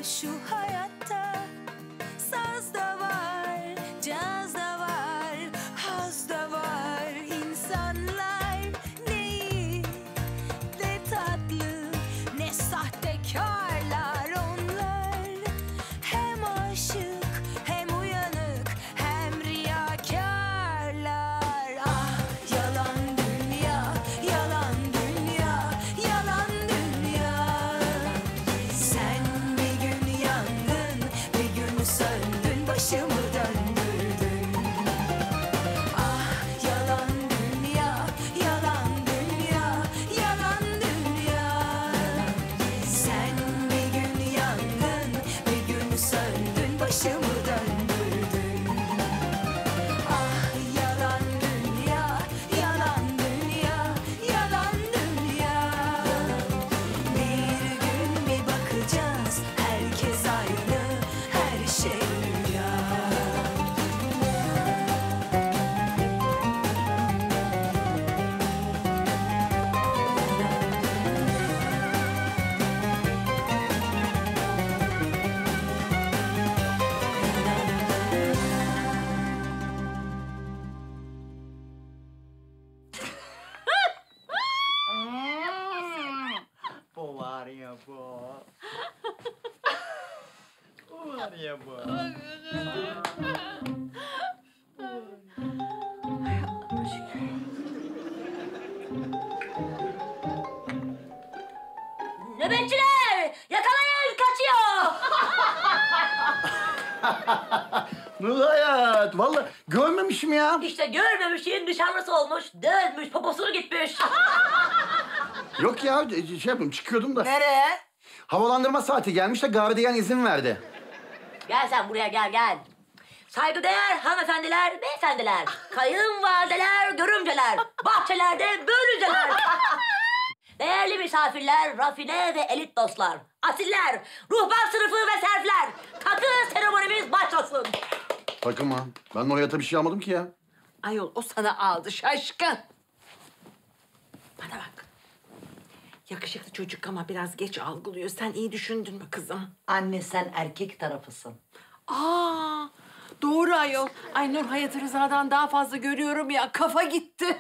şu hayatta. Saz da var, caz da var, haz da var. İnsanlar ne iyi, ne tatlı, ne sahtekarlar onlar. Hem aşık, hem uyanık, hem riyakarlar. Ah yalan dünya, yalan dünya, yalan dünya. Sen bir gün yandın, bir gün söndün, başımı döndürdün. Ah yalan dünya, yalan dünya, yalan dünya. Sen bir gün yandın, bir gün söndün, başımı döndürdün. Ah yalan dünya, yalan dünya, yalan dünya. Bir gün bir bakacağız, herkes aynı, her şey rüya. Bu var ya bu. Bu var ya bu. Nöbetçiler! Yakalayın! Kaçıyor! Nur hayat, vallahi görmemişim ya. İşte görmemişin nişanlısı olmuş, dönmüş, poposunu gitmiş. Yok ya, şey yapayım, çıkıyordum da. Nereye? Havalandırma saati gelmiş de gardiyan izin verdi. Gel sen buraya gel. Saygıdeğer hanımefendiler, beyefendiler, kayınvalideler, görümceler, bahçelerde börülceler. Değerli misafirler, rafine ve elit dostlar, asiller, ruhban sınıfı ve serfler. Takı seremonimiz başlasın. Takım ha. Ben oraya tabii bir şey almadım ki ya. Ayol o sana aldı şaşkın. Bana bak. Yakışıklı çocuk ama biraz geç algılıyor. Sen iyi düşündün mü kızım? Anne sen erkek tarafısın. Aa, doğru ayol. Ay Nur Hayat Rıza'dan daha fazla görüyorum ya. Kafa gitti.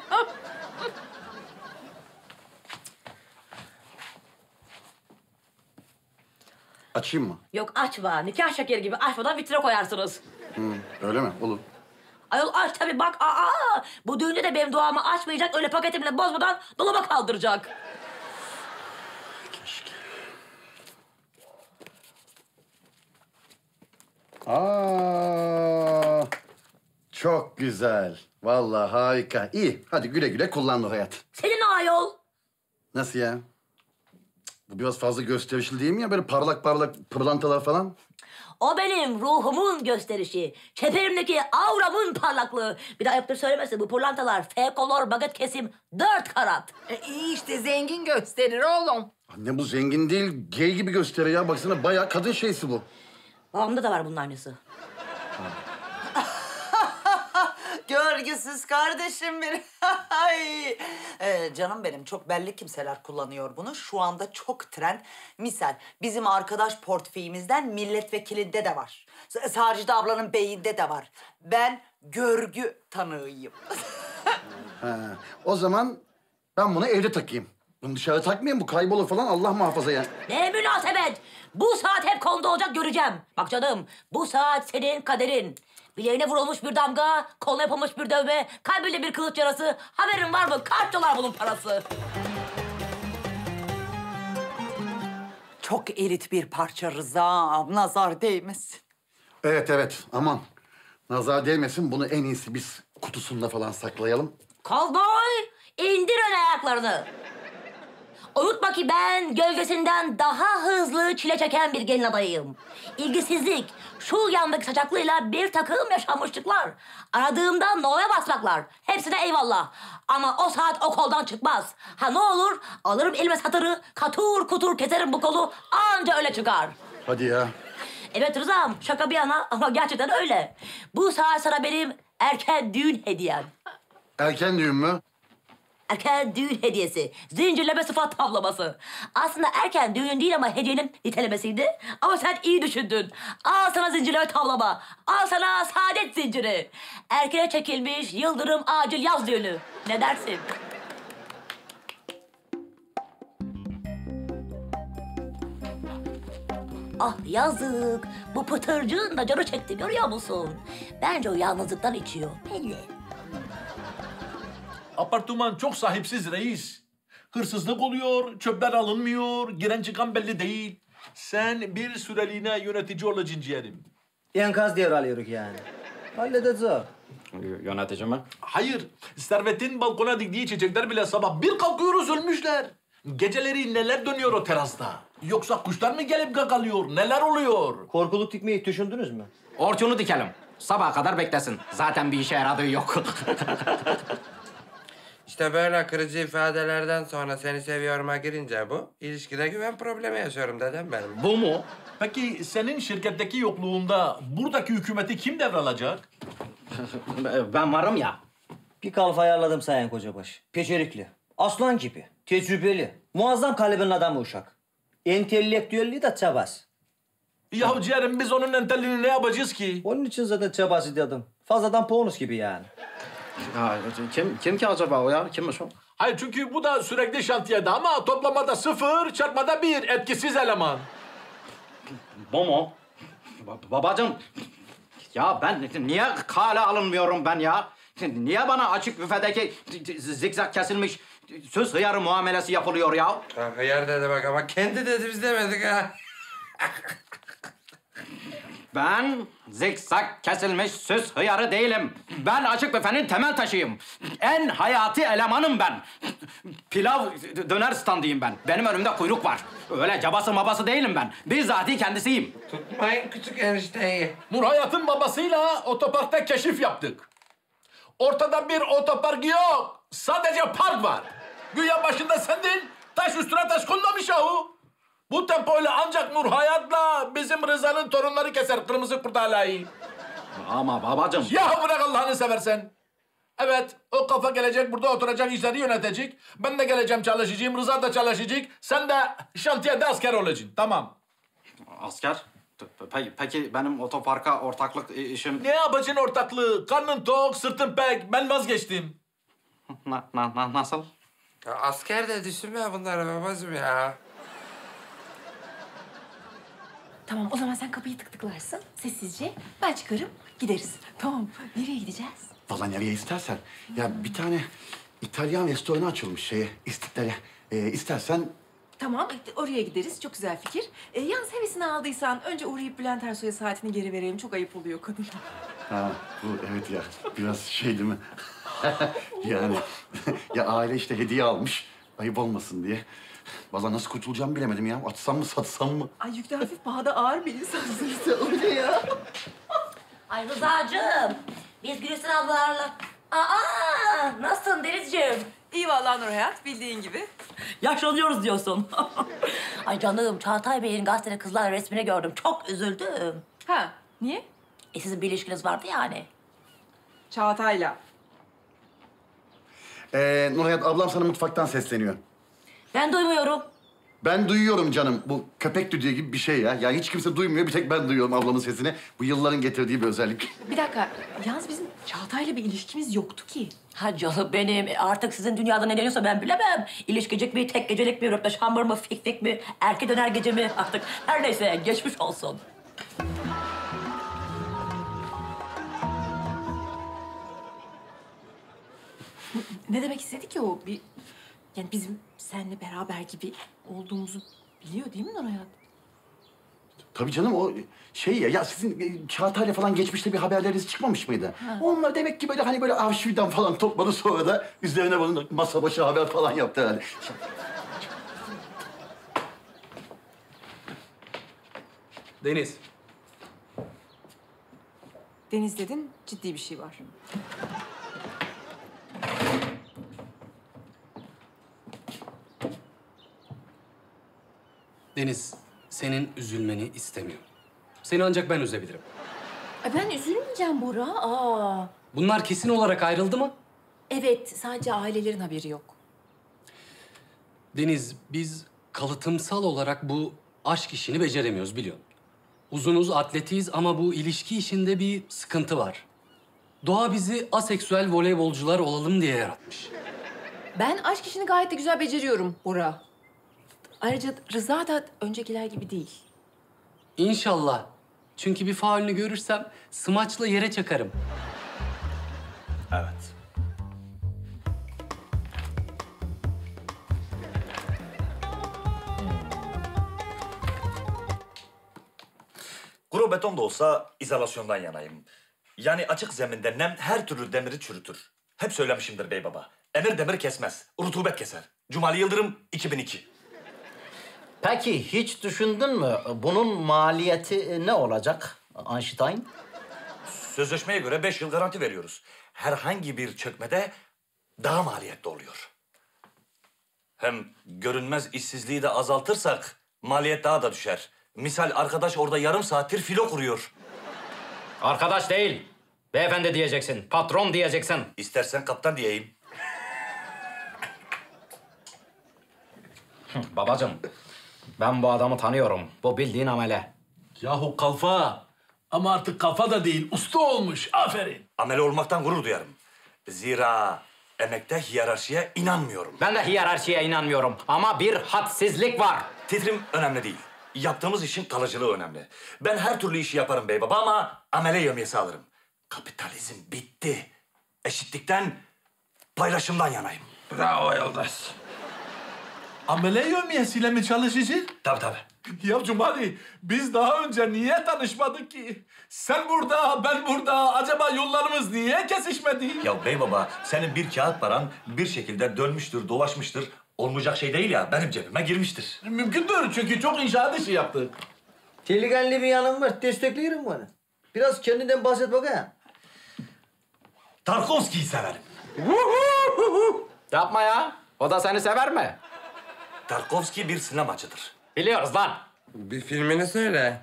Açayım mı? Yok açma, nikah şekeri gibi açmadan vitrine koyarsınız. Öyle mi? Olur. Ayol aç tabii bak, bu düğünde de benim duamı açmayacak, öyle paketimle bozmadan dolaba kaldıracak. Keşke. Aa, çok güzel. Vallahi harika. İyi. Hadi güle güle kullan Nur hayat. Senin o ayol. Nasıl ya? Bu biraz fazla gösterişli değil mi ya? Böyle parlak parlak pırlantalar falan. O benim ruhumun gösterişi. Çeperimdeki auramın parlaklığı. Bir daha ayıptır söylemesin, bu pırlantalar F-kolor baget kesim 4 karat. İyi işte zengin gösterir oğlum. Anne bu zengin değil, gay gibi gösteriyor ya. Baksana bayağı kadın şeysi bu. Babamda da var bunun aynısı. Görgüsüz kardeşim benim. Ay. Canım benim, çok belli kimseler kullanıyor bunu. Şu anda çok trend. Misal bizim arkadaş portföyümüzden milletvekilinde de var. Sarcıda ablanın beyinde de var. Ben görgü tanığıyım. Ha, o zaman ben bunu evde takayım. Bunu dışarı takmayayım, bu kaybolur falan, Allah muhafaza ya. Ne münasebet! Bu saat hep konuda olacak, göreceğim. Bak canım, bu saat senin kaderin. Bileğine vurulmuş bir damga, koluna yapılmış bir dövme, kalbinde bir kılıç yarası. Haberin var mı? Kaç dolar bunun parası? Çok elit bir parça Rıza. Nazar değmesin. Evet, aman. Nazar değmesin, bunu en iyisi biz kutusunda falan saklayalım. Kovboy, indir ön ayaklarını. Unutma ki ben gölgesinden daha hızlı çile çeken bir gelin adayıyım. İlgisizlik, şu yandaki saçaklığıyla bir takım yaşanmışlıklar. Aradığımda no'ya basmaklar. Hepsine eyvallah. Ama o saat o koldan çıkmaz. Ha ne olur, alırım elime satırı, katur kutur keserim bu kolu, anca öyle çıkar. Hadi ya. Evet Rıza'm, şaka bir yana ama gerçekten öyle. Bu saat sana benim erken düğün hediyem. Erken düğün mü? Erken düğün hediyesi, zincirleme sıfat tablaması. Aslında erken düğün değil ama hediyenin nitelemesiydi. Ama sen iyi düşündün. Al sana zincirleme tablama. Al sana saadet zinciri. Erkene çekilmiş yıldırım acil yaz düğünü. Ne dersin? Ah yazık. Bu pıtırcığın da canı çekti görüyor musun? Bence o yalnızlıktan içiyor. Belli. Apartman çok sahipsiz reis. Hırsızlık oluyor, çöpler alınmıyor, giren çıkan belli değil. Sen bir süreliğine yönetici olacaksın ciğerim. Enkaz devralıyoruz yani. Halledeceğiz. Yönetici mi? Hayır, Servet'in balkona diktiği çiçekler bile sabah bir kalkıyoruz ölmüşler. Geceleri neler dönüyor o terasta? Yoksa kuşlar mı gelip gagalıyor? Neler oluyor? Korkuluk dikmeyi düşündünüz mü? Orçunu dikelim. Sabaha kadar beklesin. Zaten bir işe yaradığı yok. İşte böyle kırıcı ifadelerden sonra seni seviyorum'a girince bu, ilişkide güven problemi yaşıyorum dedem benim. Bu mu? Peki senin şirketteki yokluğunda buradaki hükümeti kim devralacak? Ben varım ya. Bir kalfa ayarladım Sayın Kocabaş. Becerikli, aslan gibi, tecrübeli, muazzam kalibin adamı uşak. Entelektüelliği de çabas. Ya ciğerim biz onun entelini ne yapacağız ki? Onun için zaten çabası dedim. Fazladan bonus gibi yani. Ya, kim ki acaba o ya? Kimmiş o? Hayır çünkü bu da sürekli şantiyede ama toplamada 0, çarpmada 1 etkisiz eleman. Bu mu? Babacığım. Ya ben niye kale alınmıyorum ben ya? Niye bana açık büfedeki zikzak kesilmiş süs hıyarı muamelesi yapılıyor ya? Ha, hıyar dedi bak ama kendi dedi biz demedik ha. Ben zikzak kesilmiş süs hıyarı değilim. Ben açık büfenin temel taşıyım. En hayati elemanım ben. Pilav döner standıyım ben. Benim önümde kuyruk var. Öyle cabası mabası değilim ben. Bizzati kendisiyim. Tutmayın küçük enişteyi. Nur Hayat'ın babasıyla otoparkta keşif yaptık. Ortada bir otopark yok. Sadece park var. Güya başında sendin. Taş üstüne taş kollamış yahu. Bu tempoyla ancak Nur Hayat'la bizim Rıza'nın torunları keser kırmızı kurtalayı. Ama babacığım... Ya bırak Allah'ını seversen. Evet, o kafa gelecek burada oturacak, işleri yönetecek. Ben de geleceğim çalışacağım, Rıza da çalışacak. Sen de şantiyede asker olacaksın, tamam. Asker? Peki benim otoparka ortaklık işim... Ne yapacaksın ortaklığı? Karnın tok, sırtın pek. Ben vazgeçtim. Nasıl? Ya asker de düşünme bunları babacığım ya. Tamam o zaman sen kapıyı tıklarsın sessizce. Ben çıkarım gideriz. Tamam nereye gideceğiz? Vallahi nereye istersen. Ya bir tane İtalyan restoranı açılmış İstiklal'e. İstersen Tamam oraya gideriz çok güzel fikir. Yalnız hevesini aldıysan önce uğrayıp Bülent Ersoy'a saatini geri verelim. Çok ayıp oluyor kadına. Ha, bu evet ya biraz değil mi? Yani ya aile işte hediye almış ayıp olmasın diye. Vallahi nasıl kurtulacağımı bilemedim ya. Atsam mı satsam mı? Ay yükte hafif pahada ağır bir insansın öyle ya. Ay Rıza'cığım, biz Gülistan ablalarla... Aa, nasılsın Denizciğim? İyi vallahi Nur Hayat bildiğin gibi. Yaşlanıyoruz diyorsun. Ay canım, Çağatay Bey'in gazetede kızlar resmini gördüm. Çok üzüldüm. Ha niye? Sizin bir ilişkiniz vardı yani. Çağatay'la. Nurhayat ablam sana mutfaktan sesleniyor. Ben duymuyorum. Ben duyuyorum canım. Bu köpek düdüğü gibi bir şey ya. Yani hiç kimse duymuyor. Bir tek ben duyuyorum ablamın sesini. Bu yılların getirdiği bir özellik. Bir dakika. Yalnız bizim Çağatay'la bir ilişkimiz yoktu ki. Ha canım benim, artık sizin dünyada ne deniyorsa ben bilemem. İlişkicik mi, tek gecelik mi, röpte şambur mu, fikfik mi, erke döner gece mi artık. Her neyse, geçmiş olsun. Ne demek istedi ki o? Yani bizim seninle beraber gibi olduğumuzu biliyor değil mi Nur Hayat? Tabii canım o ya sizin Çağatay'la falan geçmişte bir haberleriniz çıkmamış mıydı? Onlar demek ki böyle hani böyle arşivden falan topladı sonra da üzerine bunu masa başı haber falan yaptı herhalde. Deniz. Deniz dedin, ciddi bir şey var. Deniz, senin üzülmeni istemiyorum. Seni ancak ben üzebilirim. Ben üzülmeyeceğim Bora. Bunlar kesin olarak ayrıldı mı? Evet, sadece ailelerin haberi yok. Deniz, biz kalıtımsal olarak bu aşk işini beceremiyoruz biliyorsun. Uzunuz, atletiyiz ama bu ilişki işinde bir sıkıntı var. Doğa bizi aseksüel voleybolcular olalım diye yaratmış. Ben aşk işini gayet de güzel beceriyorum Bora. Ayrıca Rıza da öncekiler gibi değil. İnşallah. Çünkü bir faulünü görürsem smaçla yere çakarım. Evet. Kuru beton da olsa izolasyondan yanayım. Yani açık zeminde nem her türlü demiri çürütür. Hep söylemişimdir bey baba. Emir demir kesmez, rutubet keser. Cumali Yıldırım 2002. Peki hiç düşündün mü bunun maliyeti ne olacak Einstein? Sözleşmeye göre 5 yıl garanti veriyoruz. Herhangi bir çökmede daha maliyetli oluyor. Hem görünmez işsizliği de azaltırsak maliyet daha da düşer. Misal arkadaş orada yarım saattir filo kuruyor. Arkadaş değil, beyefendi diyeceksin, patron diyeceksin. İstersen kaptan diyeyim. Babacığım, ben bu adamı tanıyorum. Bu bildiğin amele. Yahu kalfa. Ama artık kafa da değil, usta olmuş. Aferin. Amele olmaktan gurur duyarım. Zira emekte hiyerarşiye inanmıyorum. Ben de hiyerarşiye inanmıyorum ama bir hadsizlik var. Titrim önemli değil. Yaptığımız işin kalıcılığı önemli. Ben her türlü işi yaparım bey baba ama amele yömyesi alırım. Kapitalizm bitti. Eşitlikten, paylaşımdan yanayım. Bravo Yıldız. Amele yövmiyesiyle mi çalışacaksın? Tabii tabii. Ya Cumali, biz daha önce niye tanışmadık ki? Sen burada, ben burada. Acaba yollarımız niye kesişmedi? Ya bey baba, senin bir kağıt paran bir şekilde dönmüştür, dolaşmıştır. Olmayacak şey değil ya, benim cebime girmiştir. Mümkündür çünkü çok inşaat işi yaptık. Delikanlı bir yanım var. Desteklerim bana. Biraz kendinden bahset bakayım. Tarkovski'yi severim. Yapma ya. O da seni sever mi? Tarkovski bir sinemacıdır. Biliyoruz lan. Bir filmini söyle.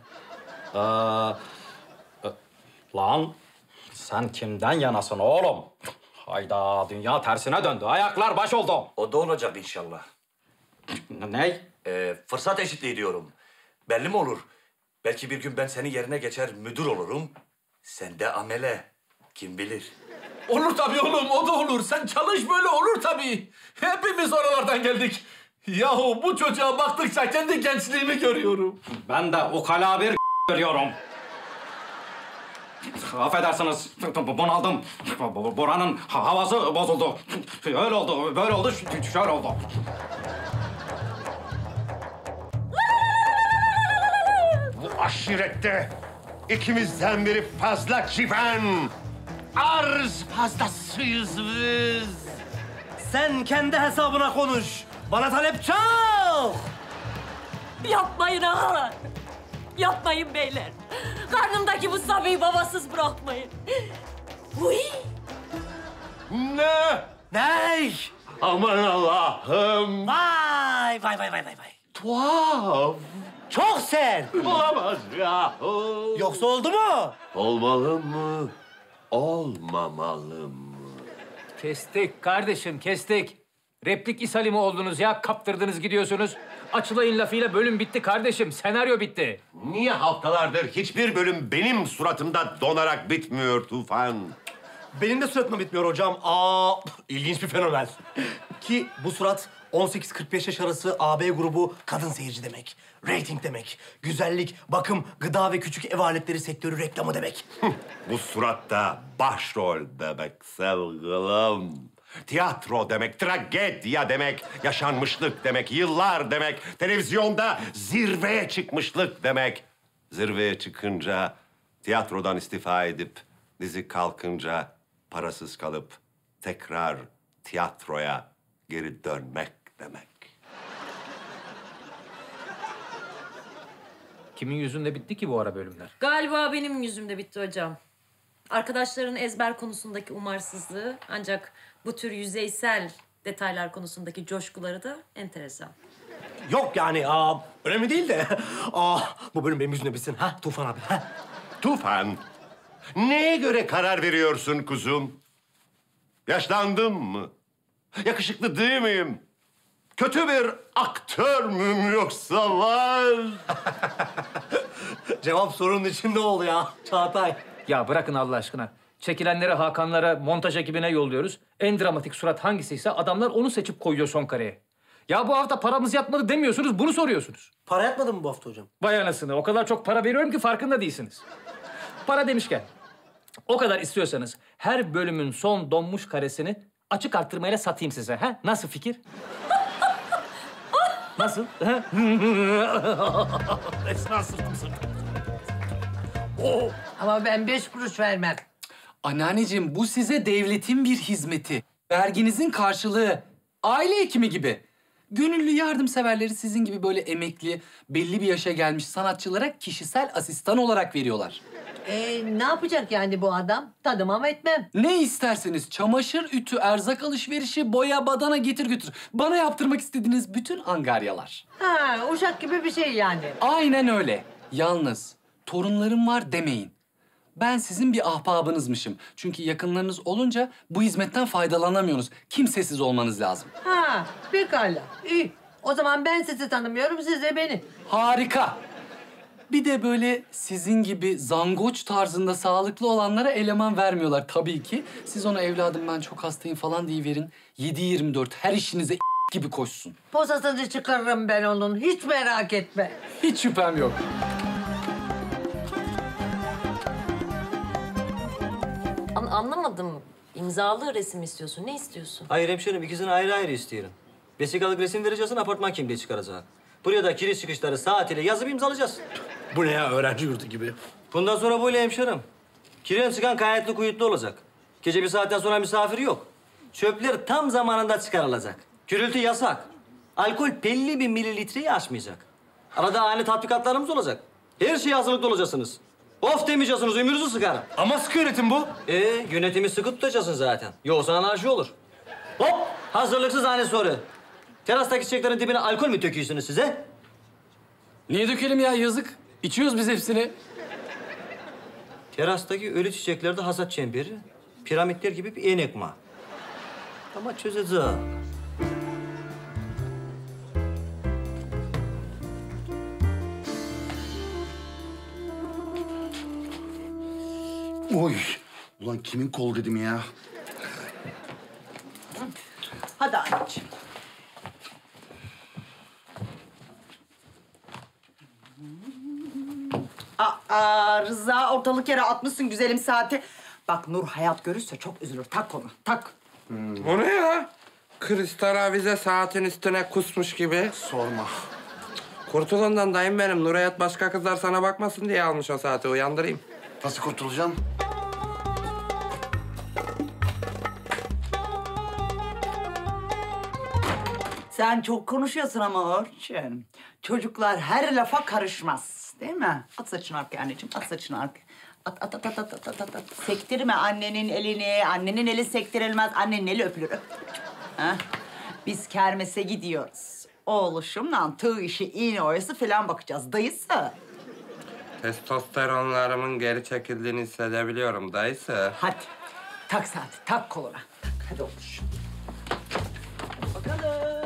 Lan sen kimden yanasın oğlum? Hayda dünya tersine döndü. Ayaklar baş oldu. O da olacak inşallah. Ne? Fırsat eşitliği diyorum. Belli mi olur? Belki bir gün ben senin yerine geçer müdür olurum. Sen de amele. Kim bilir? Olur tabii oğlum, o da olur. Sen çalış böyle olur tabii. Hepimiz oralardan geldik. Yahu bu çocuğa baktıkça kendi gençliğimi görüyorum. Ben de ukala bir görüyorum. Affedersiniz, bunaldım. Buranın havası bozuldu. Öyle oldu, böyle oldu, şöyle oldu. Bu aşirette ikimizden biri fazla civen. Arz fazlasıyız biz. Sen kendi hesabına konuş. Bana talep çok. Yapmayın ağalar. Yapmayın beyler. Karnımdaki bu sabiyi babasız bırakmayın. Uy! Ne? Ney? Aman Allah'ım. Vay vay vay vay vay. Tuhaf. Çok sen. Olamaz yahu. Yoksa oldu mu? Olmalı mı? Olmamalı mı? Kestik kardeşim, kestik. Replik ishali mi oldunuz ya? Kaptırdınız gidiyorsunuz. Açılayın lafıyla bölüm bitti kardeşim. Senaryo bitti. Niye haftalardır hiçbir bölüm benim suratımda donarak bitmiyor Tufan? Benim de suratım bitmiyor hocam. İlginç bir fenomen. Ki bu surat 18-45 yaş arası AB grubu kadın seyirci demek. Rating demek. Güzellik, bakım, gıda ve küçük ev aletleri sektörü reklamı demek. Bu suratta başrol demek sevgilim. Tiyatro demek, tragedya demek, yaşanmışlık demek, yıllar demek, televizyonda zirveye çıkmışlık demek. Zirveye çıkınca, tiyatrodan istifa edip, dizi kalkınca parasız kalıp tekrar tiyatroya geri dönmek demek. Kimin yüzünde bitti ki bu ara bölümler? Galiba benim yüzümde bitti hocam. Arkadaşların ezber konusundaki umarsızlığı ancak bu tür yüzeysel detaylar konusundaki coşkuları da enteresan. Yok yani önemli değil de. Bu bölüm benim yüzümde bitsin. Ha Tufan abi. Ha? Tufan, neye göre karar veriyorsun kuzum? Yaşlandım mı? Yakışıklı değil miyim? kötü bir aktör müyüm yoksa var? Cevap sorunun içinde ol ya Çağatay. Ya bırakın Allah aşkına. Çekilenleri Hakanlara, montaj ekibine yolluyoruz. En dramatik surat hangisiyse adamlar onu seçip koyuyor son kareye. Ya bu hafta paramız yatmadı demiyorsunuz, bunu soruyorsunuz. Para yatmadı mı bu hafta hocam? Vay anasını, o kadar çok para veriyorum ki farkında değilsiniz. Para demişken, o kadar istiyorsanız her bölümün son donmuş karesini açık arttırmayla satayım size. Ha? Nasıl fikir? Nasıl? Resmen sırtım sırtım. Ama ben 5 kuruş vermem. Anneanneciğim bu size devletin bir hizmeti. Verginizin karşılığı. Aile hekimi gibi. Gönüllü yardımseverleri sizin gibi böyle emekli, belli bir yaşa gelmiş sanatçılara kişisel asistan olarak veriyorlar. Ne yapacak yani bu adam? Tanımam etmem. Ne isterseniz çamaşır, ütü, erzak alışverişi, boya, badana getir götür. Bana yaptırmak istediğiniz bütün angaryalar. Ha, uşak gibi bir şey yani. Aynen öyle. Yalnız torunlarım var demeyin. Ben sizin bir ahbabınızmışım. Çünkü yakınlarınız olunca bu hizmetten faydalanamıyorsunuz. Kimsesiz olmanız lazım. Ha, pekala. İyi. O zaman ben sizi tanımıyorum, siz de beni. Harika. Bir de böyle sizin gibi zangoç tarzında sağlıklı olanlara eleman vermiyorlar tabii ki. Siz ona evladım ben çok hastayım falan deyiverin. 7/24 her işinize gibi koşsun. Posasını çıkarırım ben onun, hiç merak etme. Hiç şüphem yok. Anlamadım. İmzalı resim istiyorsun. Ne istiyorsun? Hayır hemşerim, ikisini ayrı ayrı istiyorum. Vesikalık resim vereceksin, apartman kimliği çıkaracak. Buraya da giriş çıkışları saatiyle yazıp imzalayacağız. Bu ne ya, öğrenci yurdu gibi. Bundan sonra böyle hemşerim. Kiren çıkan kayıtlı kuyutlu olacak. Gece bir saatten sonra misafir yok. Çöpler tam zamanında çıkarılacak. Gürültü yasak. Alkol belli bir mililitreyi aşmayacak. Arada ani tatbikatlarımız olacak. Her şeye hazırlıklı olacaksınız. Of demeyeceksiniz, ömrünüzü sıkarım. Ama sıkı yönetim bu. Yönetimi sıkı tutacaksın zaten. Yoksa anarşi olur. Hop, hazırlıksız ani soru. Terastaki çiçeklerin dibine alkol mü döküyorsunuz size? Niye dökelim ya, yazık. İçiyoruz biz hepsini. Terastaki ölü çiçeklerde hasat çemberi, piramitler gibi bir enigma. Ama çözeceğim. Oy. Ulan kimin kol dedim ya? Hadi anneciğim. Rıza ortalık yere atmışsın güzelim saati. Bak Nur hayat görürse çok üzülür. Tak onu, tak. O ne ya? Kristal avize saatin üstüne kusmuş gibi. Sorma. Kurtul ondan dayım benim. Nurhayat başka kızlar sana bakmasın diye almış o saati. Uyandırayım. Nasıl kurtulacağım? Sen çok konuşuyorsun ama Orçun. Çocuklar her lafa karışmaz. Değil mi? At saçını arkaya anneciğim, at saçını arkaya. At. Sektirme annenin elini. Annenin eli sektirilmez. Annenin eli öpülür. Ha? Biz kermese gidiyoruz. Oğluşumla tığ işi, iğne oyası falan bakacağız. Dayısı. Testosteronlarımın geri çekildiğini hissedebiliyorum dayısı. Hadi. Tak saati, tak koluna. Tak, hadi oğluşum. Bakalım.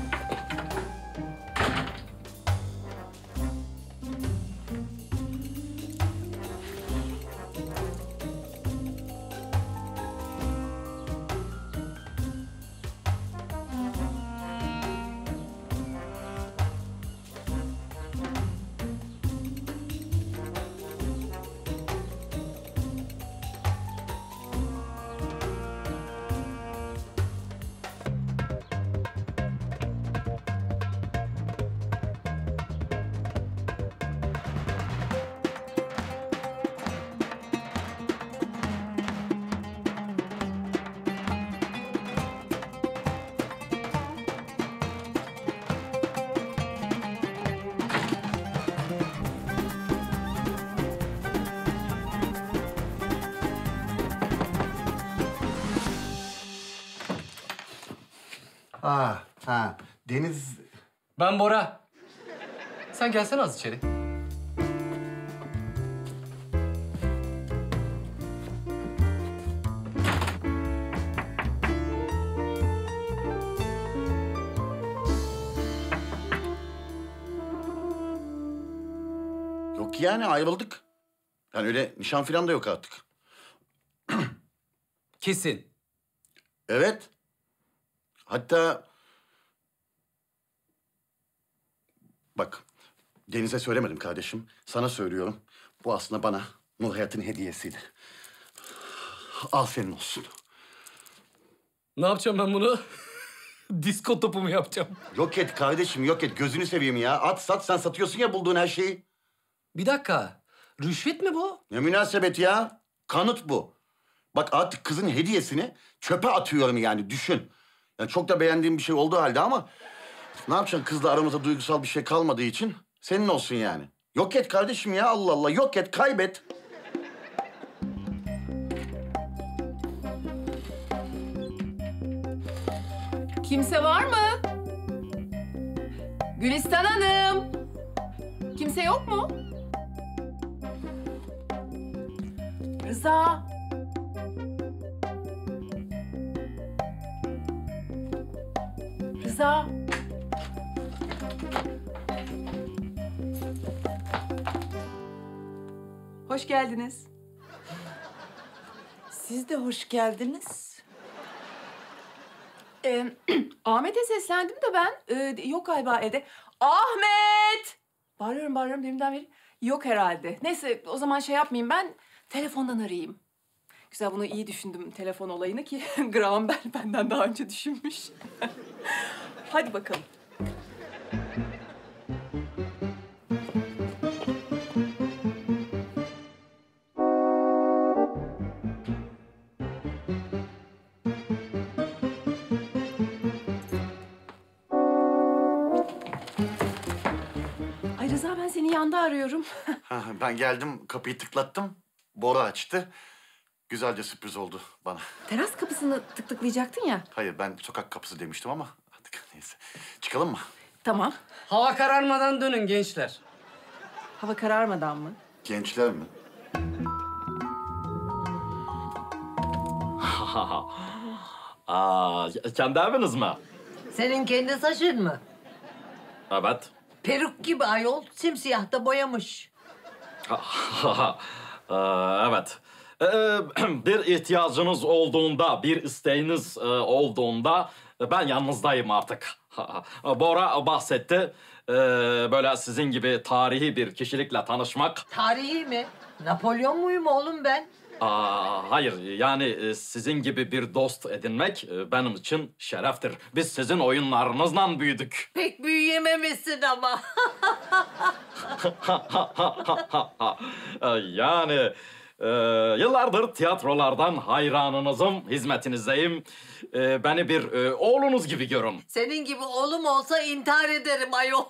Deniz... Ben Bora. Sen gelsene az içeri. Yok yani ayrıldık. Yani öyle nişan falan da yok artık. Kesin. Evet. Hatta... Bak, Deniz'e söylemedim kardeşim. Sana söylüyorum. Bu aslında bana Nur Hayat'ın hediyesiydi. Al senin olsun. Ne yapacağım ben bunu? Disko topu mu yapacağım? Yok et kardeşim, yok et. Gözünü seveyim ya. At, sat. Sen satıyorsun ya bulduğun her şeyi. Bir dakika. Rüşvet mi bu? Ne münasebet ya? Kanıt bu. Bak artık kızın hediyesini çöpe atıyorum yani, düşün. Yani çok da beğendiğim bir şey olduğu halde ama... Ne yapacaksın? Kızla aramızda duygusal bir şey kalmadığı için senin olsun yani. Yok et kardeşim ya, Allah Allah. Yok et, kaybet. Kimse var mı? Gülistan Hanım. Kimse yok mu? Rıza. Rıza. Hoş geldiniz. Siz de hoş geldiniz. Ahmet'e seslendim de ben. Yok galiba evde. Ahmet! Bağırıyorum deminden beri. Yok herhalde. Neyse o zaman şey yapmayayım ben. Telefondan arayayım. Güzel, bunu iyi düşündüm telefon olayını ki Graham Bell benden daha önce düşünmüş. Hadi bakalım. Ay Rıza, ben seni yanda arıyorum. Ha, ben geldim, kapıyı tıklattım. Bora açtı. Güzelce sürpriz oldu bana. Teras kapısını tıklayacaktın ya. Hayır, ben sokak kapısı demiştim ama artık neyse. Çıkalım mı? Tamam. Hava kararmadan dönün gençler. Hava kararmadan mı? Gençler mi? Kendi eviniz mi? Senin kendi saçın mı? Evet. Peruk gibi ayol, simsiyah da boyamış. Evet. Bir ihtiyacınız olduğunda, bir isteğiniz olduğunda ben yanınızdayım artık. Bora bahsetti. Böyle sizin gibi tarihi bir kişilikle tanışmak. Tarihi mi? Napolyon muyum oğlum ben? Hayır, yani sizin gibi bir dost edinmek benim için şereftir. Biz sizin oyunlarınızla büyüdük. Pek büyüyememişsin ama. Yani yıllardır tiyatrolardan hayranınızım, hizmetinizdeyim. Beni bir oğlunuz gibi görün. Senin gibi oğlum olsa intihar ederim ayol.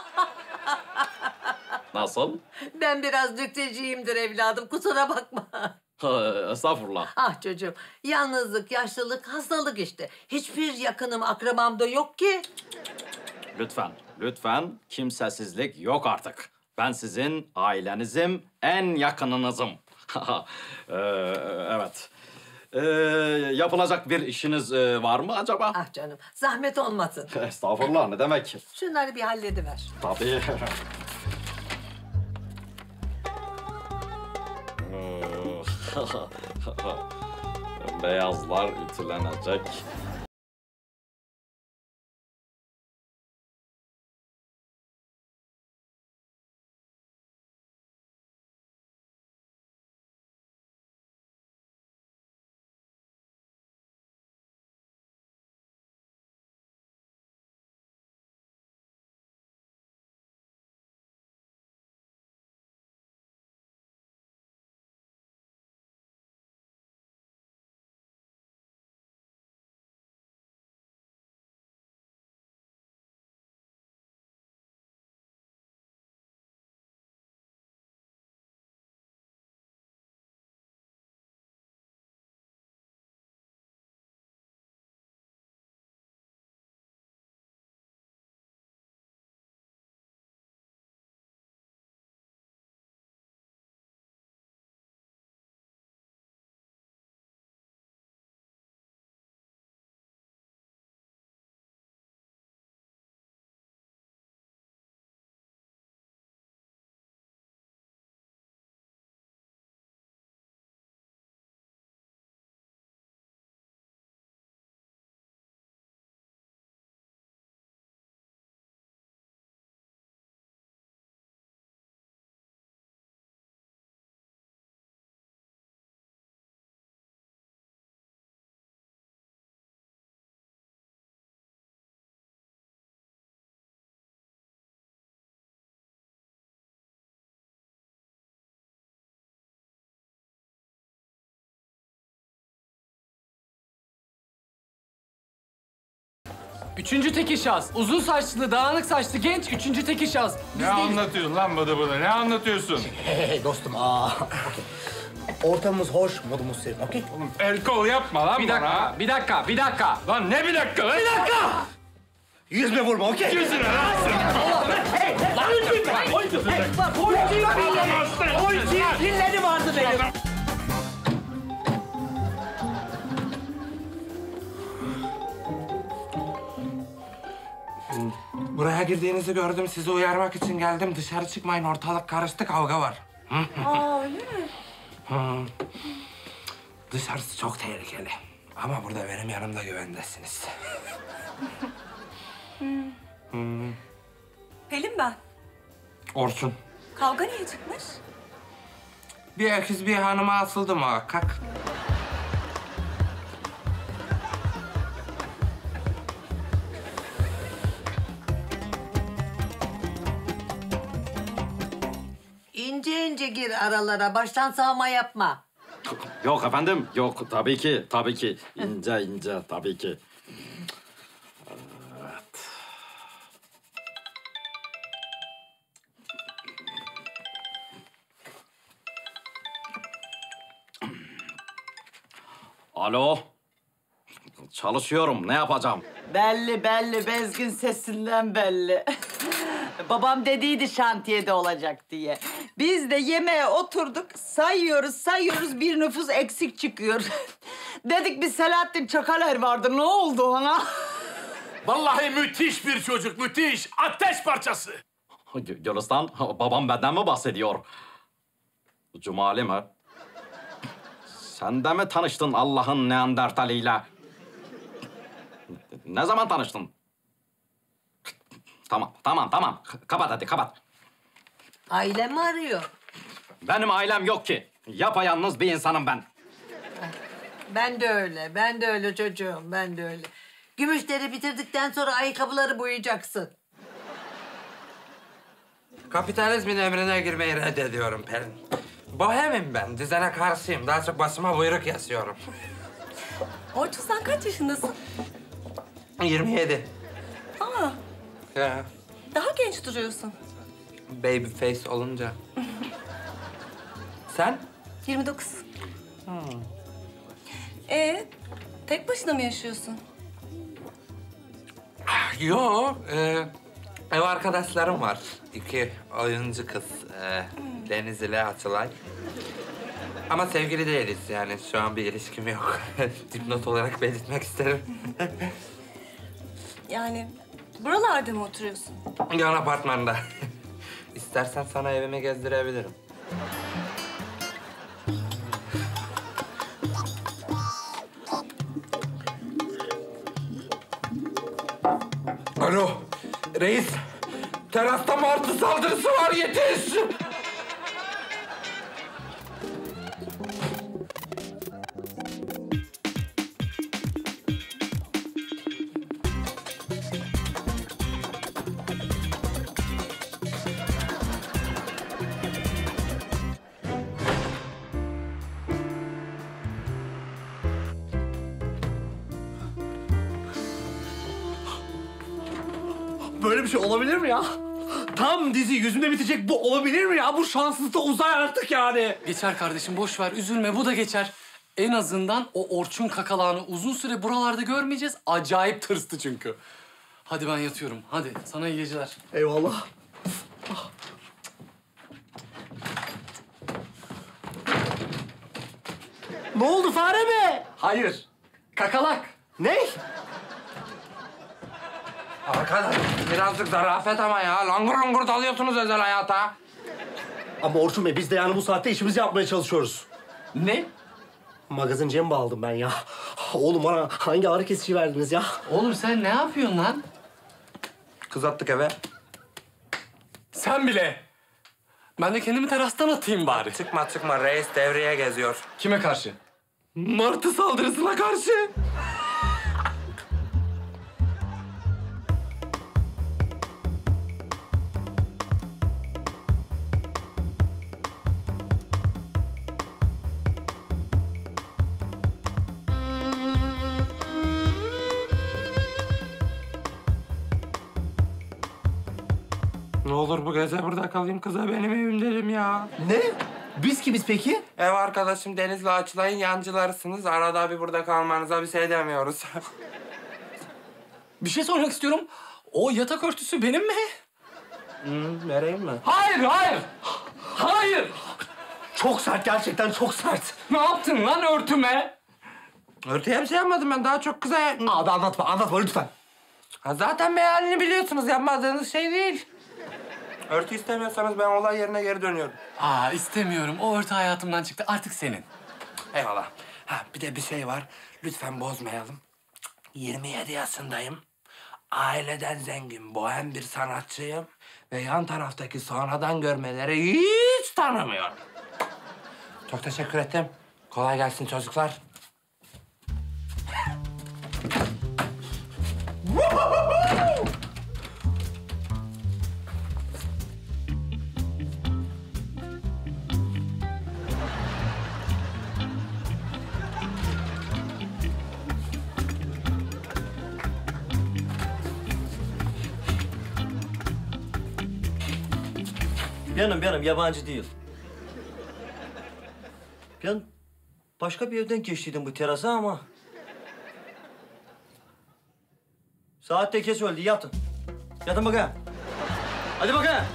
Nasıl? Ben biraz nükteciyimdir evladım, kusura bakma. Estağfurullah. Ah çocuğum, yalnızlık, yaşlılık, hastalık işte. Hiçbir yakınım, akrabam da yok ki. Lütfen, lütfen kimsesizlik yok artık. Ben sizin ailenizim, en yakınınızım. Evet. Yapılacak bir işiniz var mı acaba? Ah canım, zahmet olmasın. Estağfurullah, ne demek? Şunları bir hallediver. Tabii. Beyazlar ütülenecek. Üçüncü tekil şahıs. Uzun saçlı, dağınık saçlı genç üçüncü tekil şahıs. Ne anlatıyorsun lan bana? Ne anlatıyorsun? Hey dostum, okey. Ortamımız hoş, modumuz serin, okey? Oğlum el kol yapma lan Bir bana. dakika, bir dakika, bir dakika. Lan ne bir dakika lan? Bir dakika! Yüzme vurma, okey? Yüzüne lan sen. Hey! Lan yüzme! Oyuncuyu pilleri vardı benim. Buraya girdiğinizi gördüm. Sizi uyarmak için geldim. Dışarı çıkmayın. Ortalık karıştı. Kavga var. Aa öyle mi? Dışarısı çok tehlikeli. Ama burada benim yanımda güvendesiniz. Pelin ben. Orçun. Kavga niye çıkmış? Bir öküz bir hanıma asıldı muhakkak. İnce ince gir aralara. Baştan sağma yapma. Yok efendim, yok tabii ki, tabii ki. İnce ince tabii ki. Evet. Alo. Çalışıyorum, ne yapacağım? Belli belli, bezgin sesinden belli. Babam dediydi şantiyede olacak diye. Biz de yemeğe oturduk, sayıyoruz, bir nüfus eksik çıkıyor. Dedik bir Selahattin Çakaler vardı, ne oldu ona? Vallahi müthiş bir çocuk, müthiş. Ateş parçası. Gülistan, babam benden mi bahsediyor? Cumali mi? Sen de mi tanıştın Allah'ın Neandertaliyle? Ne zaman tanıştın? Tamam. Kapat hadi, kapat. Ailemi arıyor. Benim ailem yok ki. Yapayalnız bir insanım ben. Ben de öyle çocuğum, ben de öyle. Gümüşleri bitirdikten sonra ayakkabıları boyayacaksın. Kapitalizmin emrine girmeyi reddediyorum Pelin. Bohemim ben. Düzene karşıyım. Daha çok başıma buyruk yazıyorum. Orçun sen kaç yaşındasın? 27. Aa, Ya, daha genç duruyorsun. baby face olunca. Sen? 29. Tek başına mı yaşıyorsun? Yo, ev arkadaşlarım var. 2 oyuncu kız. Deniz ile Atılay. Ama sevgili değiliz yani. Şu an bir ilişkim yok. Dipnot olarak belirtmek isterim. Yani buralarda mı oturuyorsun? Yan apartmanda. İstersen sana evimi gezdirebilirim. Alo, reis. Terasta martı saldırısı var, yetiş! Böyle bir şey olabilir mi ya? Tam dizi yüzümde bitecek, bu olabilir mi ya? Bu şanssız da uzay artık yani. Geçer kardeşim, boş ver, üzülme, bu da geçer. En azından o Orçun kakalağını uzun süre buralarda görmeyeceğiz. Acayip tırstı çünkü. Hadi ben yatıyorum, hadi. Sana iyi geceler. Eyvallah. Ne oldu, fare mi? Hayır, kakalak. Ne? Arkadaş, birazcık zarafet ama ya. Langur langur dalıyorsunuz özel hayata. Ama Orçun Bey, biz de yani bu saatte işimizi yapmaya çalışıyoruz. Ne? Magazinciye mi bağladım ben ya? Oğlum bana hangi ağrı kesici verdiniz ya? Oğlum sen ne yapıyorsun lan? Kız attık eve. Sen bile. Ben de kendimi terastan atayım bari. Çıkma, reis devreye geziyor. Kime karşı? Martı saldırısına karşı. olur bu gece burada kalayım kıza benim evim dedim ya. Ne? Biz kimiz peki? Ev arkadaşım Deniz'le Açılay'ın yancılarısınız. Arada bir burada kalmanıza bir şey demiyoruz. Bir şey sormak istiyorum. O yatak örtüsü benim mi? Vereyim mi? Hayır, hayır. Hayır. Çok sert, gerçekten çok sert. Ne yaptın lan örtüme? Örtüye bir şey yapmadım ben. Daha çok kıza... Abi anlatma lütfen. Ha, zaten mealini biliyorsunuz. Yapmadığınız şey değil. Örtü istemiyorsanız ben olay yerine geri dönüyorum. İstemiyorum. O örtü hayatımdan çıktı. Artık senin. Eyvallah. Ha, bir de bir şey var. Lütfen bozmayalım. 27 yaşındayım. Aileden zengin, bohem bir sanatçıyım. Ve yan taraftaki sonradan görmeleri hiç tanımıyorum. Çok teşekkür ettim. Kolay gelsin çocuklar. Benim yabancı değil. Ben başka bir evden geçtiydim bu terasa ama... Saat de geç oldu, yatın. Yatın bakayım. Hadi bakayım.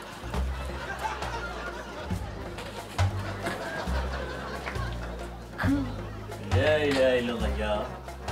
La ilahe illallah ya.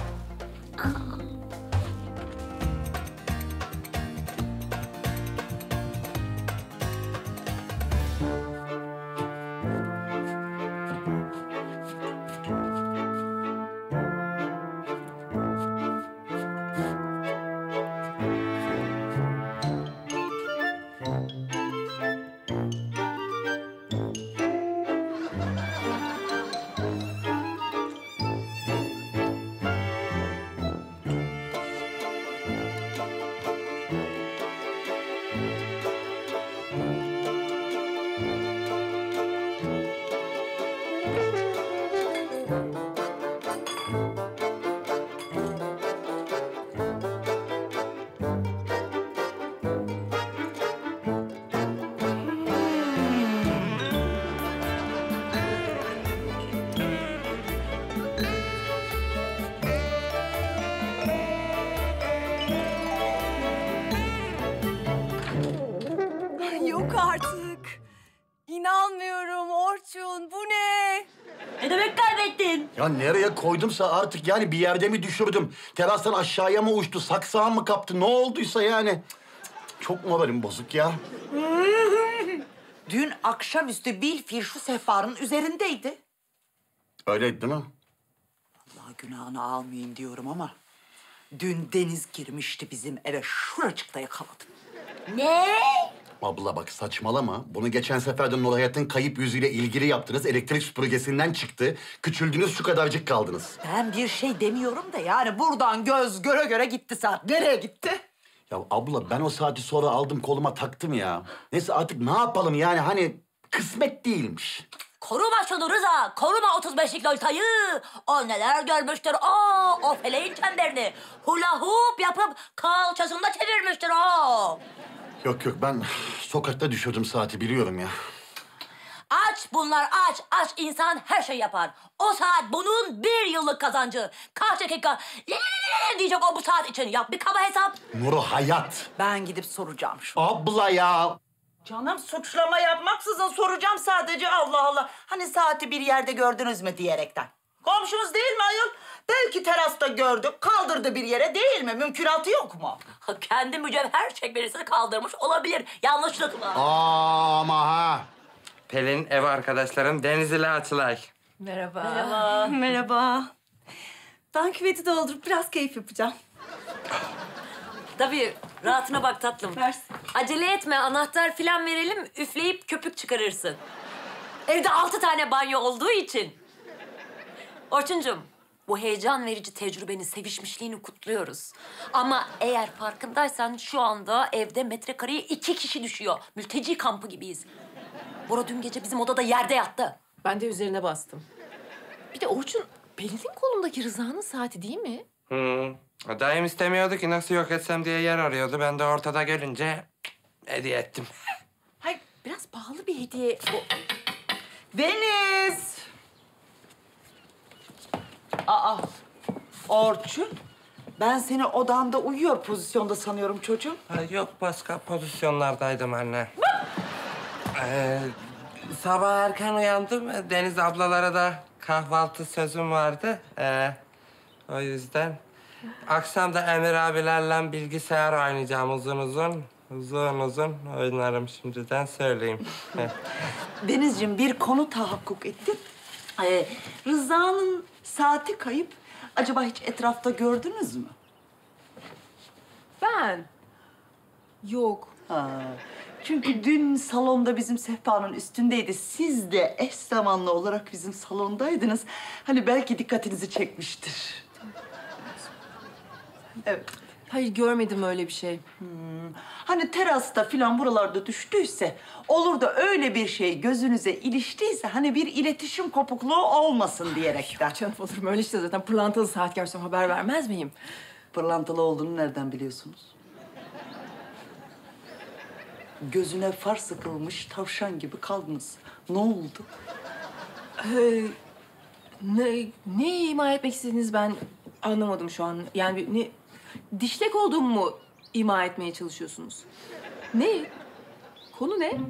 Yok artık. İnanmıyorum Orçun. Bu ne? Ne demek kaybettin? Ya nereye koydumsa artık yani bir yerde mi düşürdüm? Terastan aşağıya mı uçtu? Saksağım mı kaptı? Ne olduysa yani. Çok moralim bozuk ya. Dün akşamüstü bilfiil şu sehpanın üzerindeydi. Öyleydi değil mi? Allah günahını almayayım diyorum ama... Dün Deniz girmişti bizim eve. Şuracıkta yakaladım. Ne? Abla bak saçmalama. Bunu geçen sefer de Nur Hayat'ın kayıp yüzüyle ilgili yaptınız. Elektrik süpürgesinden çıktı. Küçüldünüz şu kadarcık kaldınız. Ben bir şey demiyorum da yani buradan göz göre göre gitti saat. Nereye gitti? Ya abla ben o saati sonra aldım koluma taktım ya. Neyse artık ne yapalım yani hani kısmet değilmiş. Koruma şunu Rıza. Koruma 35'lik Lolita'yı. O neler görmüştür. O feleğin çemberini hula hoop yapıp kalçasında çevirmiştir o. Yok ben sokakta düşürdüm saati biliyorum ya. Aç bunlar aç. Aç insan her şey yapar. O saat bunun 1 yıllık kazancı. Kaç dakika diyecek o bu saat için. Yap bir kaba hesap. Nur Hayat. Ben gidip soracağım şu. Abla ya. Canım suçlama yapmaksızın soracağım sadece Allah Allah. Hani saati bir yerde gördünüz mü diyerekten. Komşumuz değil mi ayol? Belki terasta gördük, kaldırdı bir yere değil mi? Mümkünatı yok mu? Kendi mücevher çekmelisini kaldırmış olabilir. Yanlışlıkla. Ama ha. Pelin ev arkadaşlarım Deniz ile Açılay. Merhaba. Merhaba. Merhaba. Ben küveti doldurup biraz keyif yapacağım. Tabii rahatına bak tatlım. Versin. Acele etme anahtar falan verelim üfleyip köpük çıkarırsın. Evde 6 tane banyo olduğu için. Orçuncum bu heyecan verici tecrübenin sevişmişliğini kutluyoruz. Ama eğer farkındaysan şu anda evde metrekareye 2 kişi düşüyor. Mülteci kampı gibiyiz. Bora dün gece bizim odada yerde yattı. Ben de üzerine bastım. Bir de Orçun, Pelin'in kolundaki Rıza'nın saati değil mi? Daim istemiyordu ki nasıl yok etsem diye yer arıyordu. Ben de ortada görünce hediye ettim. Hayır, biraz pahalı bir hediye. Deniz! Aa, Orçun. Ben seni odanda uyuyor pozisyonda sanıyorum çocuğum. Yok, başka pozisyonlardaydım anne. Sabah erken uyandım. Deniz ablalara da kahvaltı sözüm vardı. O yüzden. Akşam da Emir abilerle bilgisayar oynayacağım uzun oynarım şimdiden söyleyeyim. Denizciğim bir konu tahakkuk etti. Rıza'nın saati kayıp. Acaba hiç etrafta gördünüz mü? Ben? Yok. Ha. Çünkü dün salonda bizim sehpanın üstündeydi. Siz de eş zamanlı olarak bizim salondaydınız. Hani belki dikkatinizi çekmiştir. Evet. Hayır, görmedim öyle bir şey. Hani terasta filan buralarda düştüyse, olur da öyle bir şey gözünüze iliştiyse hani bir iletişim kopukluğu olmasın diyerekten. Canım olur mu? Öyle işte zaten pırlantalı saat görsem haber vermez miyim? Pırlantalı olduğunu nereden biliyorsunuz? Gözüne far sıkılmış tavşan gibi kaldınız. Ne oldu? Ne ima etmek istediğiniz ben anlamadım şu an. Yani ne dişlek olduğumu mu ima etmeye çalışıyorsunuz? Ne? Konu ne?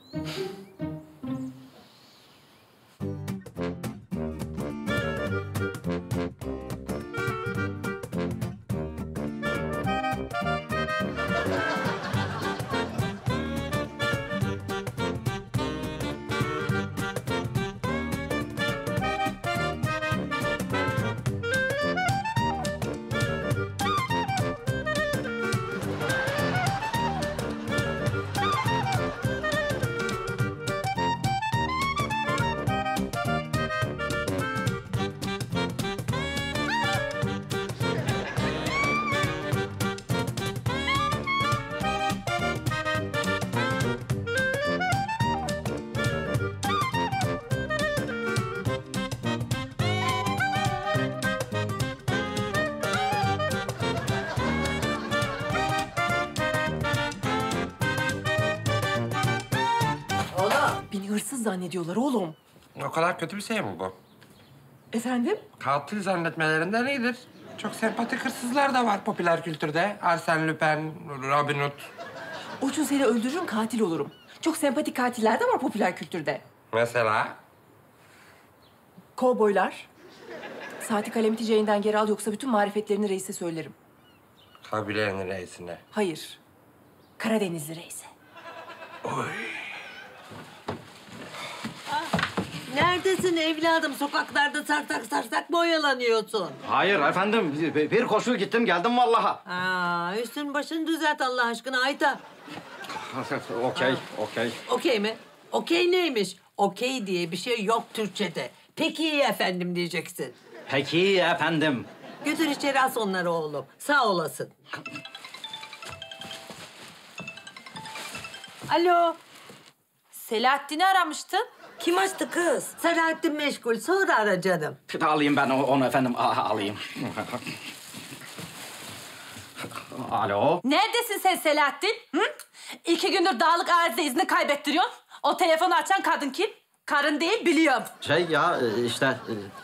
Beni hırsız zannediyorlar oğlum. O kadar kötü bir şey mi bu? Efendim? Katil zannetmelerinden iyidir. Çok sempatik hırsızlar da var popüler kültürde. Arsène Lupin, Robin Hood. Orçun seni öldürürüm, katil olurum. Çok sempatik katiller de var popüler kültürde. Mesela? Kovboylar. Saati Calamity Jane'den geri al yoksa bütün marifetlerini reise söylerim. Kabilenin reisine. Hayır. Karadenizli reise. Oy. Neredesin evladım? Sokaklarda sarsak mı oyalanıyorsun? Hayır efendim, bir koşu gittim geldim vallahi. Üstün başını düzelt Allah aşkına Ayta. Okey. Okey mi? Okey neymiş? Okey diye bir şey yok Türkçe'de. Peki iyi efendim diyeceksin. Peki efendim. Götür içeri as onları oğlum. Sağ olasın. Alo. Selahattin'i aramıştın. Kim açtı kız? Selahattin meşgul. Sonra ara canım. Alayım ben onu efendim, alayım. Alo. Neredesin sen Selahattin? Hı? 2 gündür dağlık arazide izni kaybettiriyorsun. O telefonu açan kadın kim? Karın değil biliyorum. İşte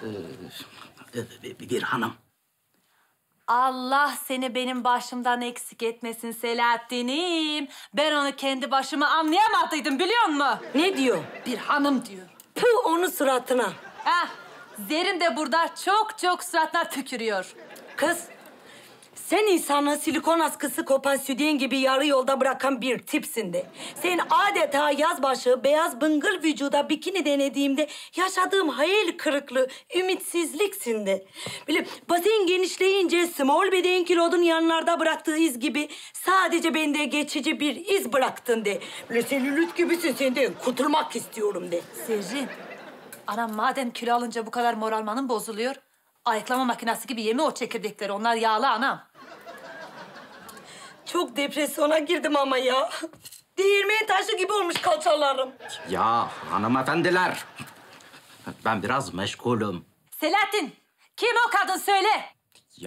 bir hanım. Allah seni benim başımdan eksik etmesin Selahattin'im. Ben onu kendi başıma anlayamadıydım biliyor musun? Ne diyor? Bir hanım diyor. Puh, onun suratına. Zerrin de burada çok suratına tükürüyor. Kız, sen insanı silikon askısı kopan sütyen gibi yarı yolda bırakan bir tipsin de. Sen adeta yazbaşı beyaz bıngıl vücuda bikini denediğimde yaşadığım hayal kırıklığı, ümitsizliksin de. Böyle basen genişleyince small beden kilodun yanlarda bıraktığı iz gibi sadece bende geçici bir iz bıraktın de. Böyle selülit gibisin senden kurtulmak istiyorum de. Zerrin, anam madem kilo alınca bu kadar moralmanın bozuluyor, ayıklama makinesi gibi yeme o çekirdekleri. Onlar yağlı anam. Çok depresyona girdim ama ya. Değirmen taşı gibi olmuş kalçalarım. Ya hanımefendiler, ben biraz meşgulüm. Selahattin, kim o kadın söyle.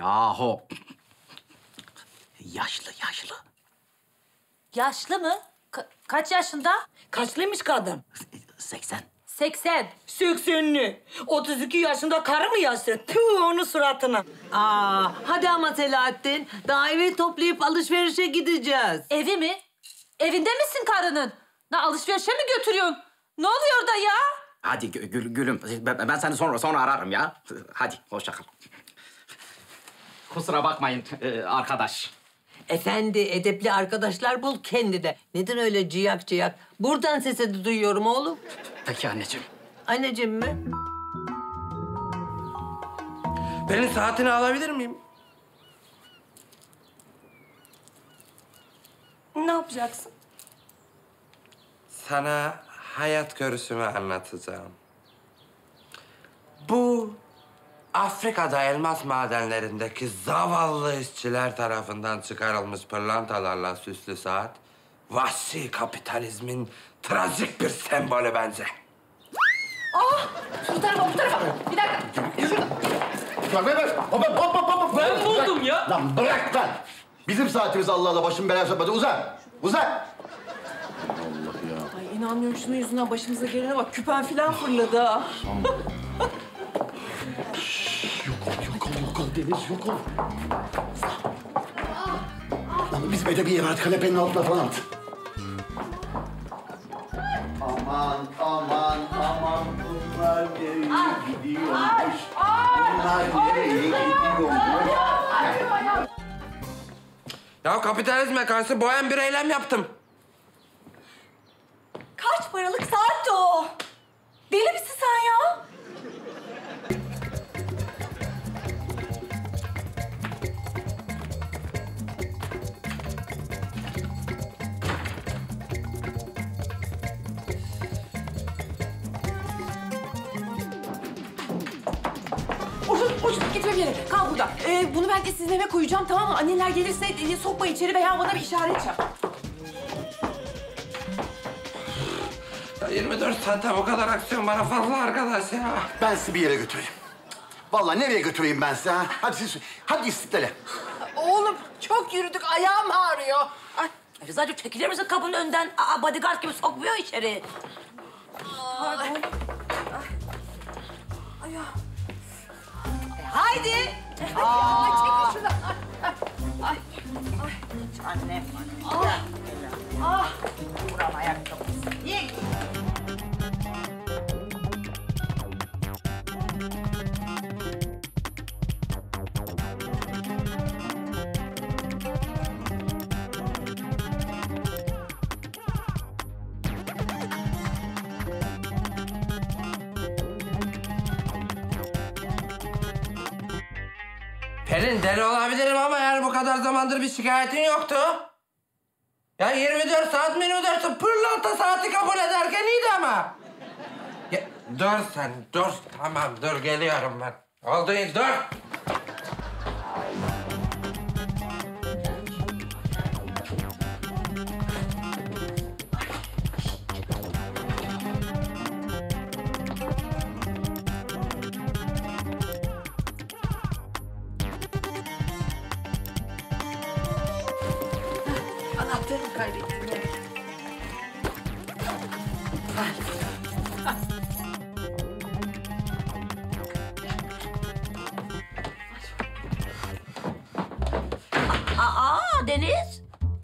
Yahu, yaşlı. Yaşlı mı? Kaç yaşında? Kaçlıymış kadın? 80. 80. 80'li. 32 yaşında karı mı yaşlı? Tüh onun suratına. Hadi ama Selahattin. Daha evi toplayıp alışverişe gideceğiz. Evi mi? Evinde misin karının? Alışverişe mi götürüyorsun? Ne oluyor da ya? Hadi gülüm. Ben seni sonra ararım ya. Hadi hoşça kal. Kusura bakmayın arkadaş. Efendi, edepli arkadaşlar bul kendine. Neden öyle ciyak ciyak? Buradan sesini duyuyorum oğlum. Peki anneciğim. Anneciğim mi? Benim saatini alabilir miyim? Ne yapacaksın? Sana hayat görüşümü anlatacağım. Bu Afrika'da elmas madenlerindeki zavallı işçiler tarafından çıkarılmış pırlantalarla süslü saat, vahşi kapitalizmin trajik bir sembolü bence. Şu tarafa, bu tarafa. Bir dakika. Hop. Ben buldum ya. Lan bırak lan. Bizim saatimiz Allah Allah başım belaya sokmadı. Uzan. Uzan. Allah ya. Ay inanmıyorum şunun yüzünden başımıza gelene bak. Küpen falan fırladı ha. Yok ol Deniz, yok ol. Lan bizim evde bir yer at, kanepenin altına falan at. Aman, bunlar nereye gidiyormuş? Bunlar nereye gidiyormuş? Ya kapitalizme karşı bohem bir eylem yaptım. Kaç paralık saatti o? Deli misin sen ya? Orçun gitme bir yere. Kal burada. Bunu ben de sizin eve koyacağım, tamam mı? Anneler gelirse sokma içeri veya bana bir işaret yap. Ya 24 saatte bu kadar aksiyon bana fazla arkadaş ya. Ben sizi bir yere götüreyim. Vallahi nereye götüreyim ben sizi ha? Hadi istiklale. Oğlum çok yürüdük, ayağım ağrıyor. Ay. Rıza'cığım çekilir misin kapının önünden? Bodyguard gibi sokmuyor içeri. Pardon. Haydi. Ay çekil şuradan. Ay. Annem. Buram ayakkabısı. Niye Pelin deli olabilirim ama yani bu kadar zamandır bir şikayetin yoktu. Ya 24 saat mi 24 saat pırlanta saati kabul ederken iyiydi ama. Ya, dur sen dur tamam dur geliyorum ben. Oldu dur. Anahtarımı kaybettim ya. Deniz.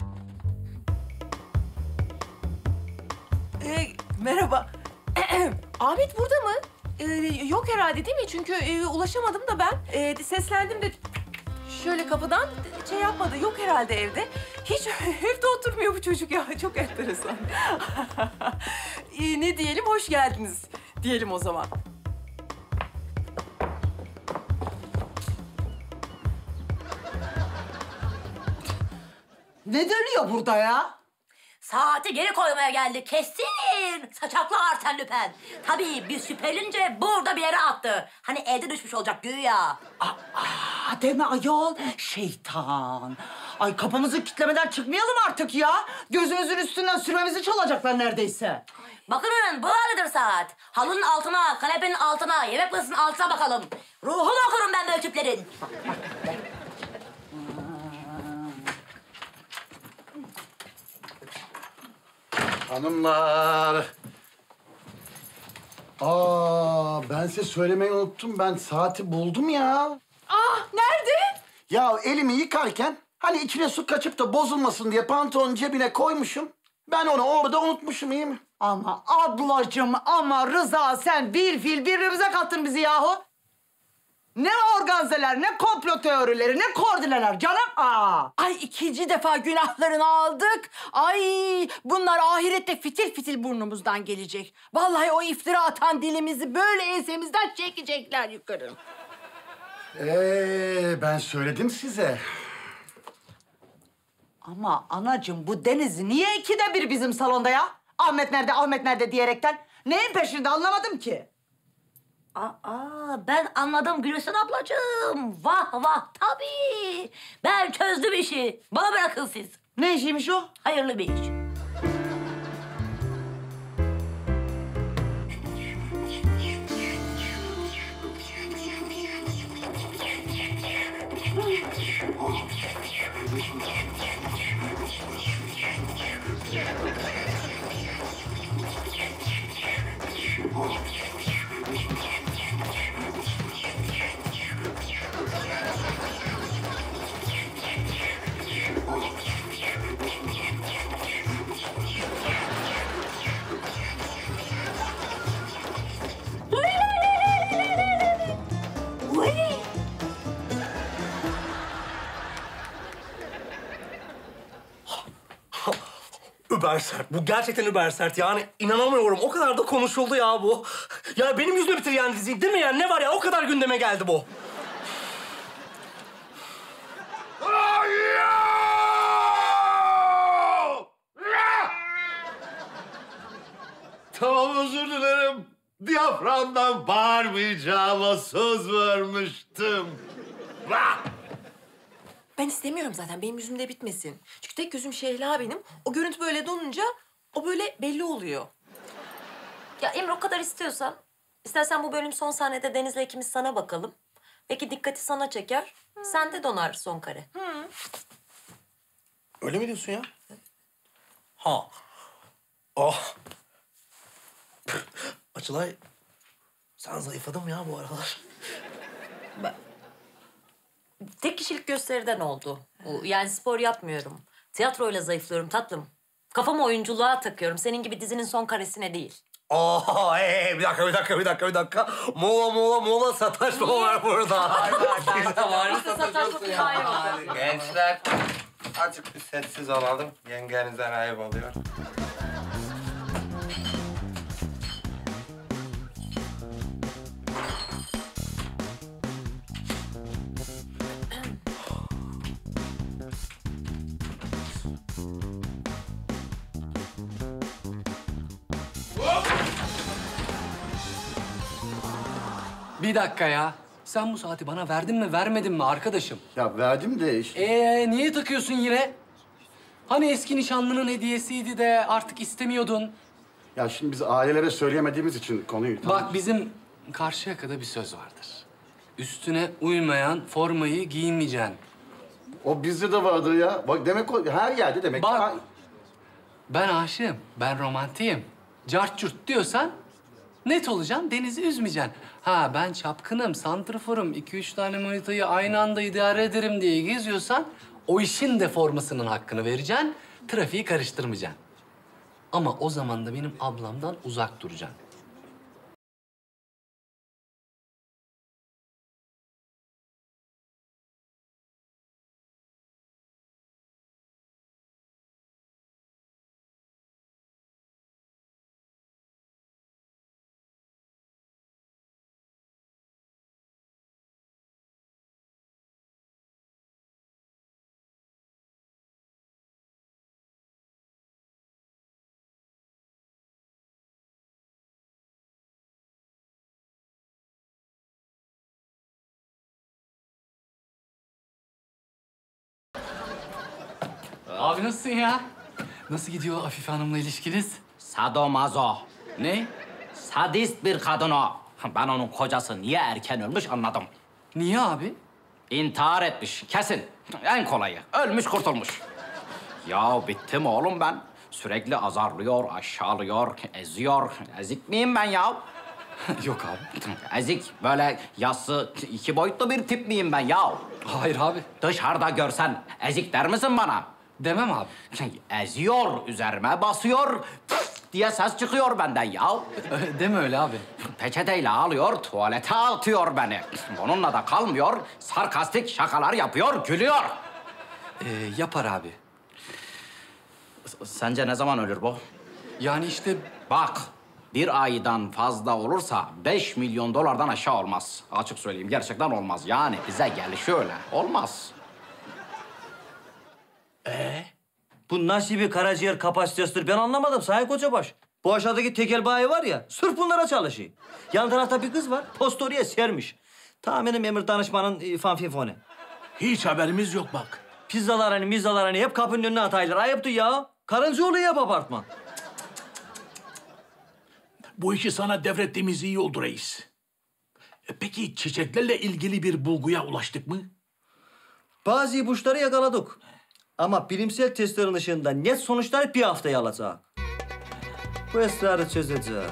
Merhaba. Ahmet burada mı? Yok herhalde değil mi? Çünkü ulaşamadım da ben. Seslendim de şöyle kapıdan şey yapmadı. Yok herhalde evde. Hiç evde oturmuyor bu çocuk ya. Çok enteresan. Ne diyelim? Hoş geldiniz diyelim o zaman. Ne dönüyor burada ya? Saati geri koymaya geldi kesin. Saçaklı Arsène Lupin. Tabii biz şüphelince burada bir yere attı. Hani evde düşmüş olacak güya. Deme ayol. Şeytan. Ay kapımızı kilitlemeden çıkmayalım artık ya. Gözümüzün üstünden sürmemizi çalacaklar neredeyse. Bakın böyledir saat. Halının altına, kanepenin altına, yemek masasının altına bakalım. Ruhunu okurum ben böyle tiplerin. Hanımlar. Ben size söylemeyi unuttum. Ben saati buldum ya. Nerede? Ya elimi yıkarken hani içine su kaçıp da bozulmasın diye pantolonun cebine koymuşum. Ben onu orada unutmuşum, iyi mi? Ama ablacığım ama Rıza sen bir fil birbirimize kattın bizi yahu. Ne organzeler, ne komplo teorileri, ne koordineler canım. Ay ikinci defa günahlarını aldık. Ay bunlar ahirette fitil fitil burnumuzdan gelecek. Vallahi o iftira atan dilimizi böyle ensemizden çekecekler yukarı. Ben söyledim size. Ama anacığım bu Deniz niye ikide bir bizim salonda ya? Ahmet nerede, Ahmet nerede diyerekten. Neyin peşinde anlamadım ki. Ben anladım Gülsün ablacığım. Vah vah tabii. Ben çözdüm işi. Bana bırakın siz. Ne işiymiş o? Hayırlı bir iş. Über sert. Bu gerçekten über sert. Yani inanamıyorum. O kadar da konuşuldu ya bu. Ya benim yüzüme bitir yani diziyi değil mi yani? Ne var ya? O kadar gündeme geldi bu. Tamam, özür dilerim. Diyaframdan bağırmayacağıma söz vermiştim. Ben istemiyorum zaten. Benim yüzümde bitmesin. Çünkü tek gözüm Şehla benim. O görüntü böyle donunca o böyle belli oluyor. Ya Emre o kadar istiyorsan, istersen bu bölüm son sahnede Deniz'le ikimiz sana bakalım. Belki dikkati sana çeker. Sende donar son kare. Öyle mi diyorsun ya? Ha. Oh. Açılay, sen zayıfladın mı ya bu aralar? Tek kişilik gösteriden oldu. Yani spor yapmıyorum. Tiyatroyla zayıflıyorum tatlım. Kafamı oyunculuğa takıyorum. Senin gibi dizinin son karesine değil. Aa, bir dakika. Mola sataşma var burada. Gençler, azıcık bir sessiz olalım. Yengenizden ayıp oluyor. Bir dakika ya. Sen bu saati bana verdin mi, vermedin mi arkadaşım? Ya verdim de işte. Niye takıyorsun yine? Hani eski nişanlının hediyesiydi de artık istemiyordun. Ya şimdi biz ailelere söyleyemediğimiz için konuyu... Bak bizim Karşıyaka'da bir söz vardır. Üstüne uymayan formayı giyinmeyeceksin. O bizde de vardır ya. Bak demek o her yerde demek. Bak, ben aşığım, ben romantiyim. Cart curt diyorsan net olacaksın, Deniz'i üzmeyeceksin. Ha ben çapkınım, santrforum, 2-3 tane manitayı aynı anda idare ederim diye geziyorsan o işin de formasının hakkını vereceksin, trafiği karıştırmayacaksın. Ama o zaman da benim ablamdan uzak duracaksın. Abi nasılsın ya? Nasıl gidiyor Afife Hanım'la ilişkiniz? Sadomazo. Ne? Sadist bir kadın o. Ben onun kocası niye erken ölmüş anladım. Niye abi? İntihar etmiş kesin. En kolayı. Ölmüş kurtulmuş. Ya bittim oğlum ben. Sürekli azarlıyor, aşağılıyor, eziyor. Ezik miyim ben ya? Yok abi. Ezik, böyle yassı, iki boyutlu bir tip miyim ben ya? Hayır abi. Dışarıda görsen ezik der misin bana? Demem abi. Eziyor, üzerime basıyor diye ses çıkıyor benden ya. Deme öyle abi. Peçeteyle alıyor, tuvalete atıyor beni. Bununla da kalmıyor, sarkastik şakalar yapıyor, gülüyor. Yapar abi. Sence ne zaman ölür bu? Yani işte... Bak, bir aydan fazla olursa 5 milyon dolardan aşağı olmaz. Açık söyleyeyim, gerçekten olmaz. Yani bize gelişi öyle, olmaz. Bu nasıl bir karaciğer kapasitesidir ben anlamadım Sayın Kocabaş. Bu aşağıdaki tekel bayi var ya, sırf bunlara çalışıyor. Yan tarafta bir kız var, postu oraya sermiş. Tahminim emir danışmanın fanfifoni. Hiç haberimiz yok bak. Pizzalarını hep kapının önüne ataylar. Ayıptı ya. Karıncıoğlu yap apartman. Bu işi sana devrettiğimiz iyi oldu reis. Peki çiçeklerle ilgili bir bulguya ulaştık mı? Bazı ipuçları yakaladık. Ama bilimsel testlerin ışığında net sonuçlar bir haftaya alacak. Bu esrarı çözeceğiz.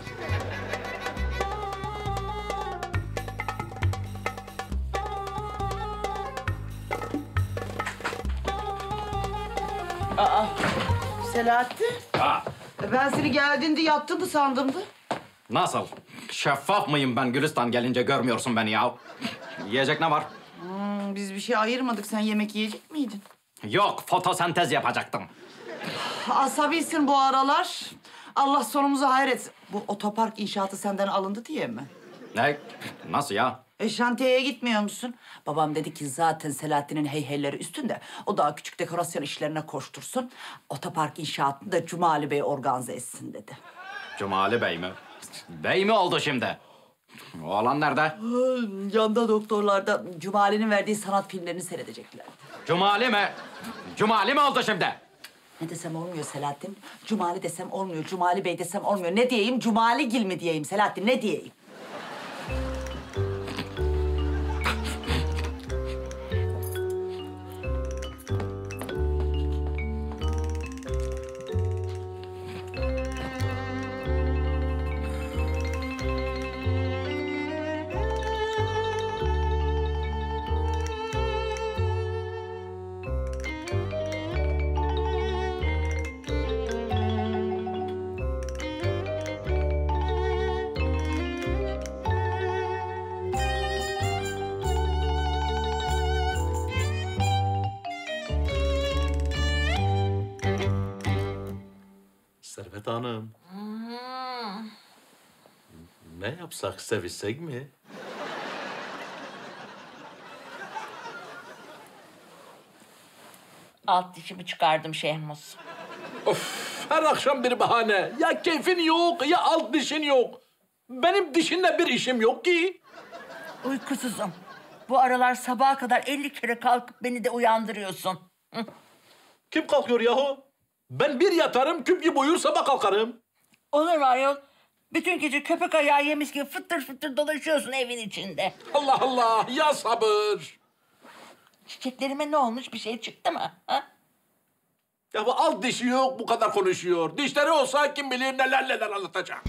Aa, Selahattin. Ha, Ben seni geldiğinde yattığını sandımdı. nasıl? Şeffaf mıyım ben Gülistan gelince görmüyorsun beni ya? Yiyecek ne var? Biz bir şey ayırmadık. Sen yemek yiyecek miydin? Yok, fotosentez yapacaktım. Asabisin bu aralar. Allah sonumuzu hayretsin. Bu otopark inşaatı senden alındı diye mi? Ne? Nasıl ya? Şantiyeye gitmiyor musun? Babam dedi ki zaten Selahattin'in heyheyleri üstünde. O daha küçük dekorasyon işlerine koştursun. Otopark inşaatını da Cumali Bey organize etsin dedi. Cumali Bey mi? Bey mi oldu şimdi? Oğlan nerede? Yanda doktorlarda Cumali'nin verdiği sanat filmlerini seyredecekler. Cumali mi? Cumali mi oldu şimdi? Ne desem olmuyor Selahattin. Cumali desem olmuyor. Cumali Bey desem olmuyor. Ne diyeyim? Cumaligil mi diyeyim Selahattin? Ne diyeyim? Servet Hanım. Ne yapsak, sevişsek mi? Alt dişimi çıkardım Şehmus. Her akşam bir bahane. Ya keyfin yok, ya alt dişin yok. Benim dişinle bir işim yok ki. Uykusuzum. Bu aralar sabaha kadar 50 kere kalkıp beni de uyandırıyorsun. Kim kalkıyor yahu? Ben bir yatarım, küp gibi uyur, sabah kalkarım. Olur ayol. Bütün gece köpek ayağı yemiş gibi fıttır fıttır dolaşıyorsun evin içinde. Allah Allah, ya sabır. Çiçeklerime ne olmuş? Bir şey çıktı mı? Ha? Ya bu alt dişi yok, bu kadar konuşuyor. Dişleri olsa kim bilir neler anlatacak.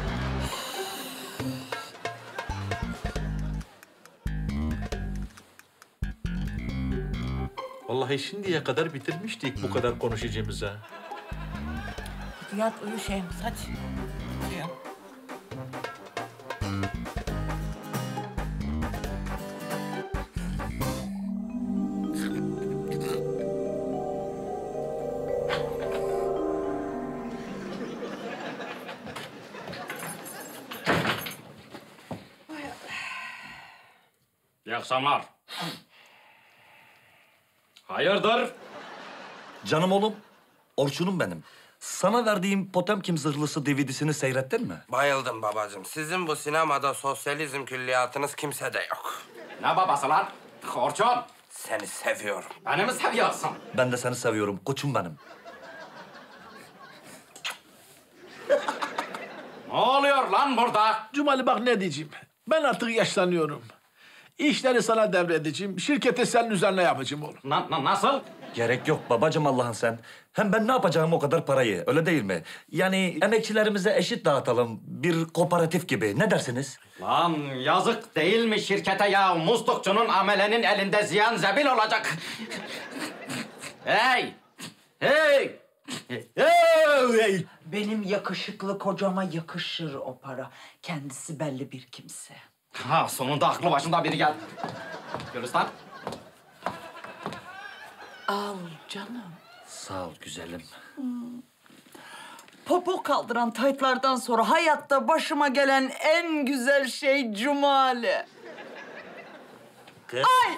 Vallahi şimdiye kadar bitirmiştik bu kadar konuşacağımıza. Hadi yat uyu Şehmus hadi. Uyu. İyi akşamlar. Hayırdır? Canım oğlum, Orçun'um benim. Sana verdiğim Potemkin zırhlısı DVD'sini seyrettin mi? Bayıldım babacığım. Sizin bu sinemada sosyalizm külliyatınız kimsede yok. Ne babası lan? Orçun. Seni seviyorum. Beni mi seviyorsun? Ben de seni seviyorum, koçum benim. Ne oluyor lan burada? Cumali bak ne diyeceğim. Ben artık yaşlanıyorum. İşleri sana devredeceğim. Şirketi senin üzerine yapacağım oğlum. Nasıl? Gerek yok babacığım Allah'ın sen. Hem ben ne yapacağım o kadar parayı, öyle değil mi? Yani emekçilerimize eşit dağıtalım. Bir kooperatif gibi. Ne dersiniz? Lan yazık değil mi şirkete ya? Muslukçunun amelenin elinde ziyan zebil olacak. Hey! Hey! Hey! Benim yakışıklı kocama yakışır o para. Kendisi belli bir kimse. Ha sonunda aklı başında biri geldi. Gülistan. Al canım. Sağ ol güzelim. Popo kaldıran taytlardan sonra hayatta başıma gelen en güzel şey Cumali. Kız. Ay!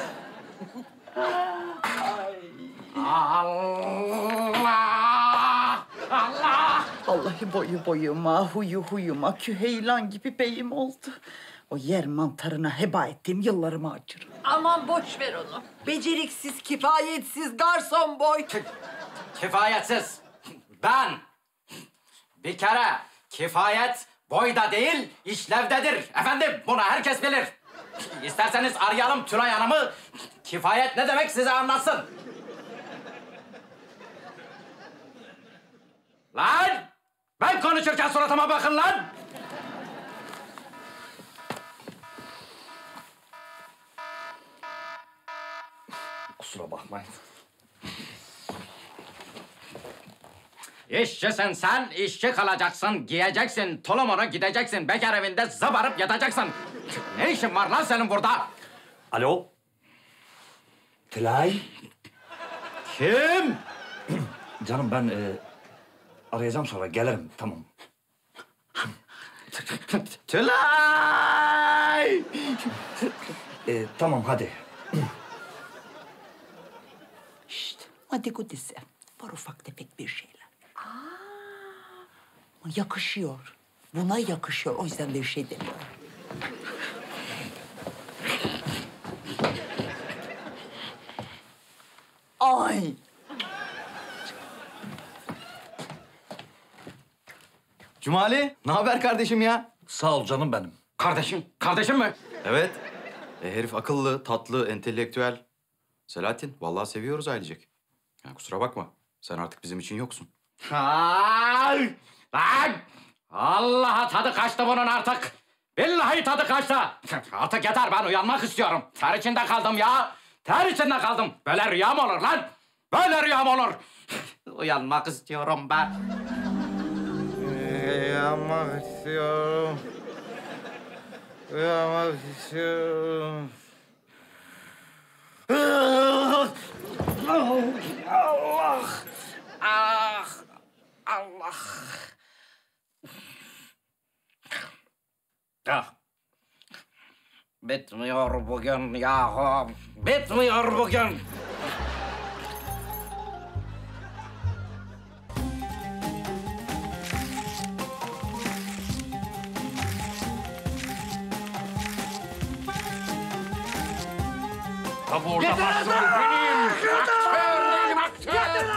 Allah! Allah! Vallahi boyu boyuma, huyu huyuma, küheylan gibi beyim oldu. O yer mantarına heba ettiğim yıllarımı acırım. Aman boş ver onu. Beceriksiz, kifayetsiz, garson boy. Kifayetsiz. Ben. Bir kere kifayet boyda değil, işlevdedir. Efendim, bunu herkes bilir. İsterseniz arayalım Tülay Hanım'ı. Kifayet ne demek size anlatsın. Lan! Ben konuşurken suratıma bakın lan! Kusura bakmayın. İşçisin sen, işçi kalacaksın, giyeceksin, tulumunu gideceksin, bekar evinde zıbarıp yatacaksın. Ne işin var lan senin burada? Alo? Tülay? Kim? Canım ben arayacağım sonra gelirim tamam. Tülay! Tamam hadi. Şşt, hadi Kudüs'e. Var ufak tefek bir şeyler. Yakışıyor. Buna yakışıyor. O yüzden bir şey demiyorum. Ay! Cumali, ne haber kardeşim ya? Sağ ol canım benim. Kardeşim, kardeşim mi? Evet. Herif akıllı, tatlı, entelektüel. Selahattin, vallahi seviyoruz ailecek. Yani kusura bakma, sen artık bizim için yoksun. Ay! Lan! Allah'a tadı kaçtı bunun artık. Billahi tadı kaçtı. Artık yeter, ben uyanmak istiyorum. Ter içinde kaldım ya. Ter içinde kaldım. Böyle rüya mı olur lan? Böyle rüya mı olur? Uyanmak istiyorum ben. Uyanmak istiyorum. Uyanmak istiyorum. Allah! Ah! Allah! Ah! Bitmiyor bugün yahu. Bitmiyor bugün. Tabi orada başrol benim. Aktör benim aktör.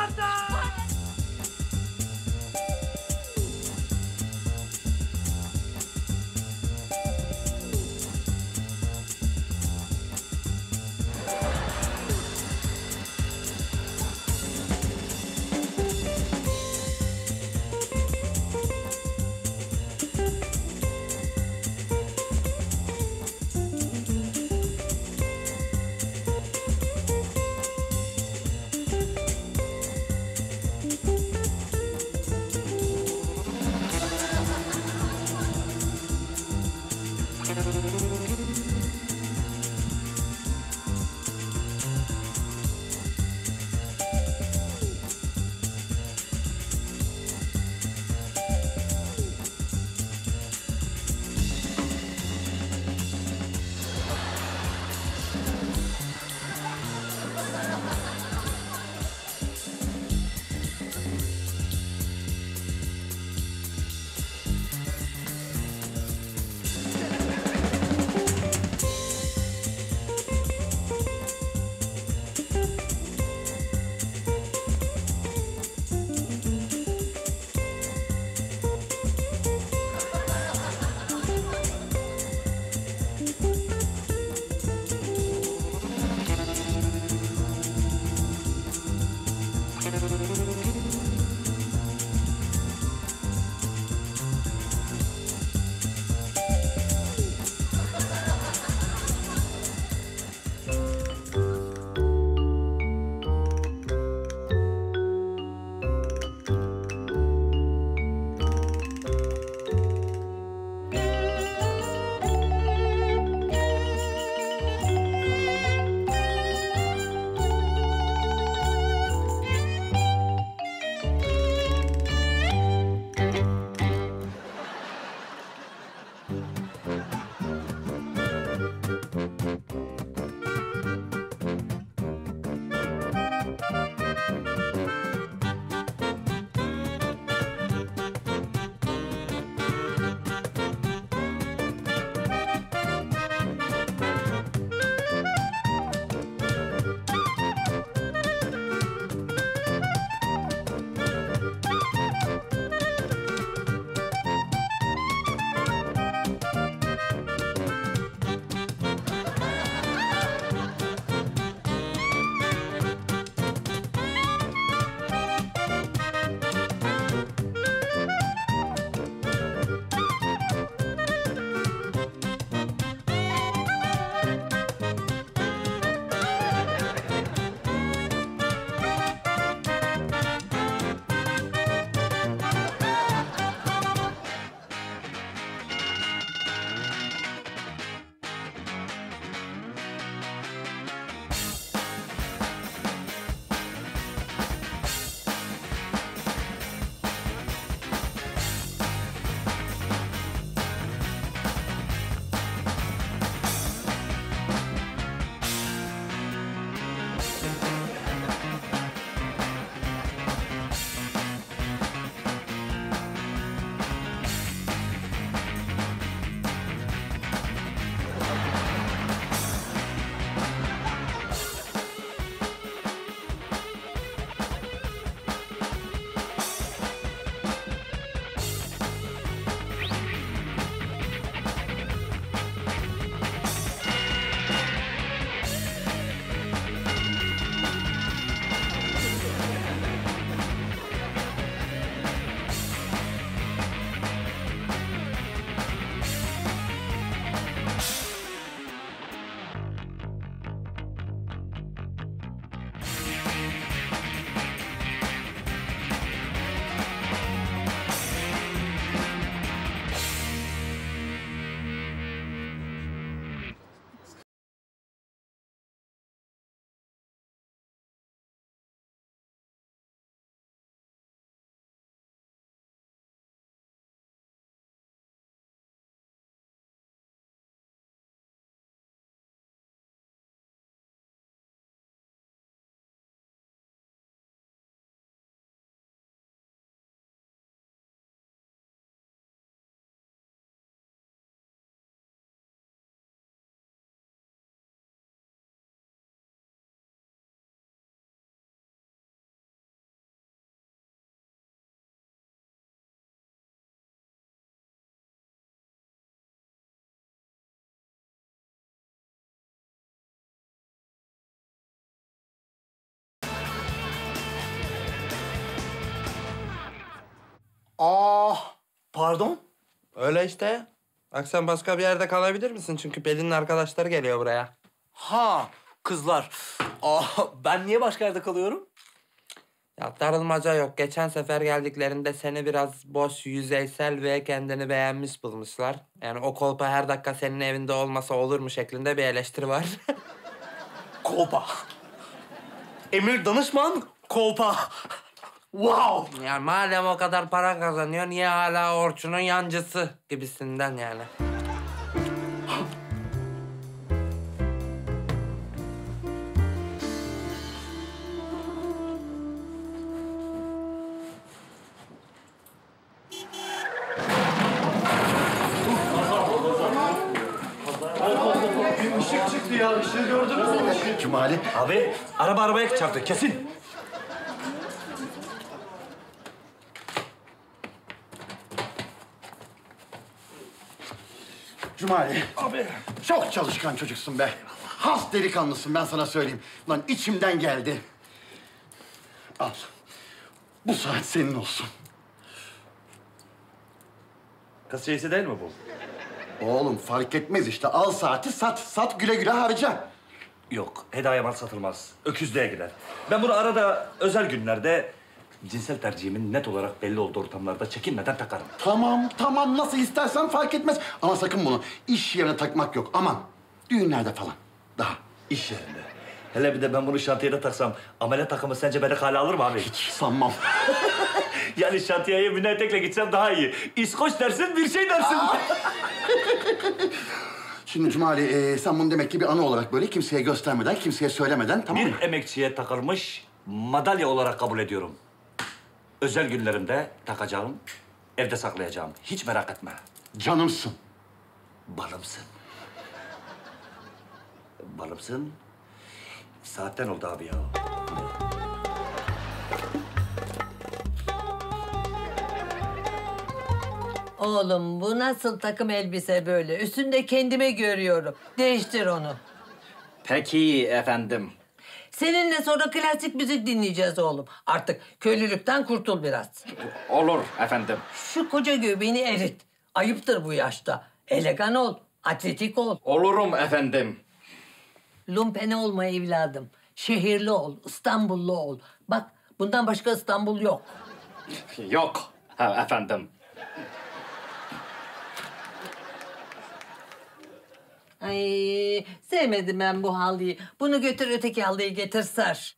Pardon? Öyle işte. Akşam başka bir yerde kalabilir misin? Çünkü Pelin'in arkadaşları geliyor buraya. Ha, kızlar. Ben niye başka yerde kalıyorum? Ya darılmaca yok. Geçen sefer geldiklerinde seni biraz boş, yüzeysel ve kendini beğenmiş bulmuşlar. Yani o kolpa her dakika senin evinde olmasa olur mu şeklinde bir eleştiri var. Kolpa. Emir danışman, kolpa. Wow! Yani madem o kadar para kazanıyor, niye hala Orçun'un yancısı gibisinden yani. Işık çıktı ya, ışığı gördünüz mü? Cumali. Abi, araba arabaya çarptı, kesin. Cumali. Abi. Çok çalışkan çocuksun be. Has delikanlısın, ben sana söyleyeyim. Lan içimden geldi. Al. Bu saat senin olsun. Kasiyesi değil mi bu? Oğlum fark etmez işte. Al saati sat. Sat güle güle harca. Yok, hediye mal satılmaz. Öküzlüğe gider. Ben bunu arada özel günlerde cinsel tercihimin net olarak belli olduğu ortamlarda çekinmeden takarım. Tamam. Nasıl istersen fark etmez. Ama sakın bunu iş yerine takmak yok. Aman. Düğünlerde falan. Daha. İş yerinde. Hele bir de ben bunu şantiyede taksam, ameliyat takımı sence beni kale alır mı abi? Hiç sanmam. Yani şantiyeye mini etekle gitsem daha iyi. İskoç dersin, bir şey dersin. Şimdi Cumali, sen bunu demek ki bir anı olarak böyle kimseye göstermeden, kimseye söylemeden, tamam mı? Bir emekçiye takılmış madalya olarak kabul ediyorum. Özel günlerimde takacağım, evde saklayacağım. Hiç merak etme. Canımsın. Balımsın. Balımsın. Saatten oldu abi ya. Oğlum bu nasıl takım elbise böyle? Üstünde kendimi görüyorum. Değiştir onu. Peki efendim. Seninle sonra klasik müzik dinleyeceğiz oğlum. Artık köylülükten kurtul biraz. Olur efendim. Şu koca göbeğini erit. Ayıptır bu yaşta. Elegan ol, atletik ol. Olurum efendim. Lumpene olma evladım. Şehirli ol, İstanbullu ol. Bak bundan başka İstanbul yok. Yok efendim. Ay sevmedim ben bu halıyı. Bunu götür öteki halıyı getir sar.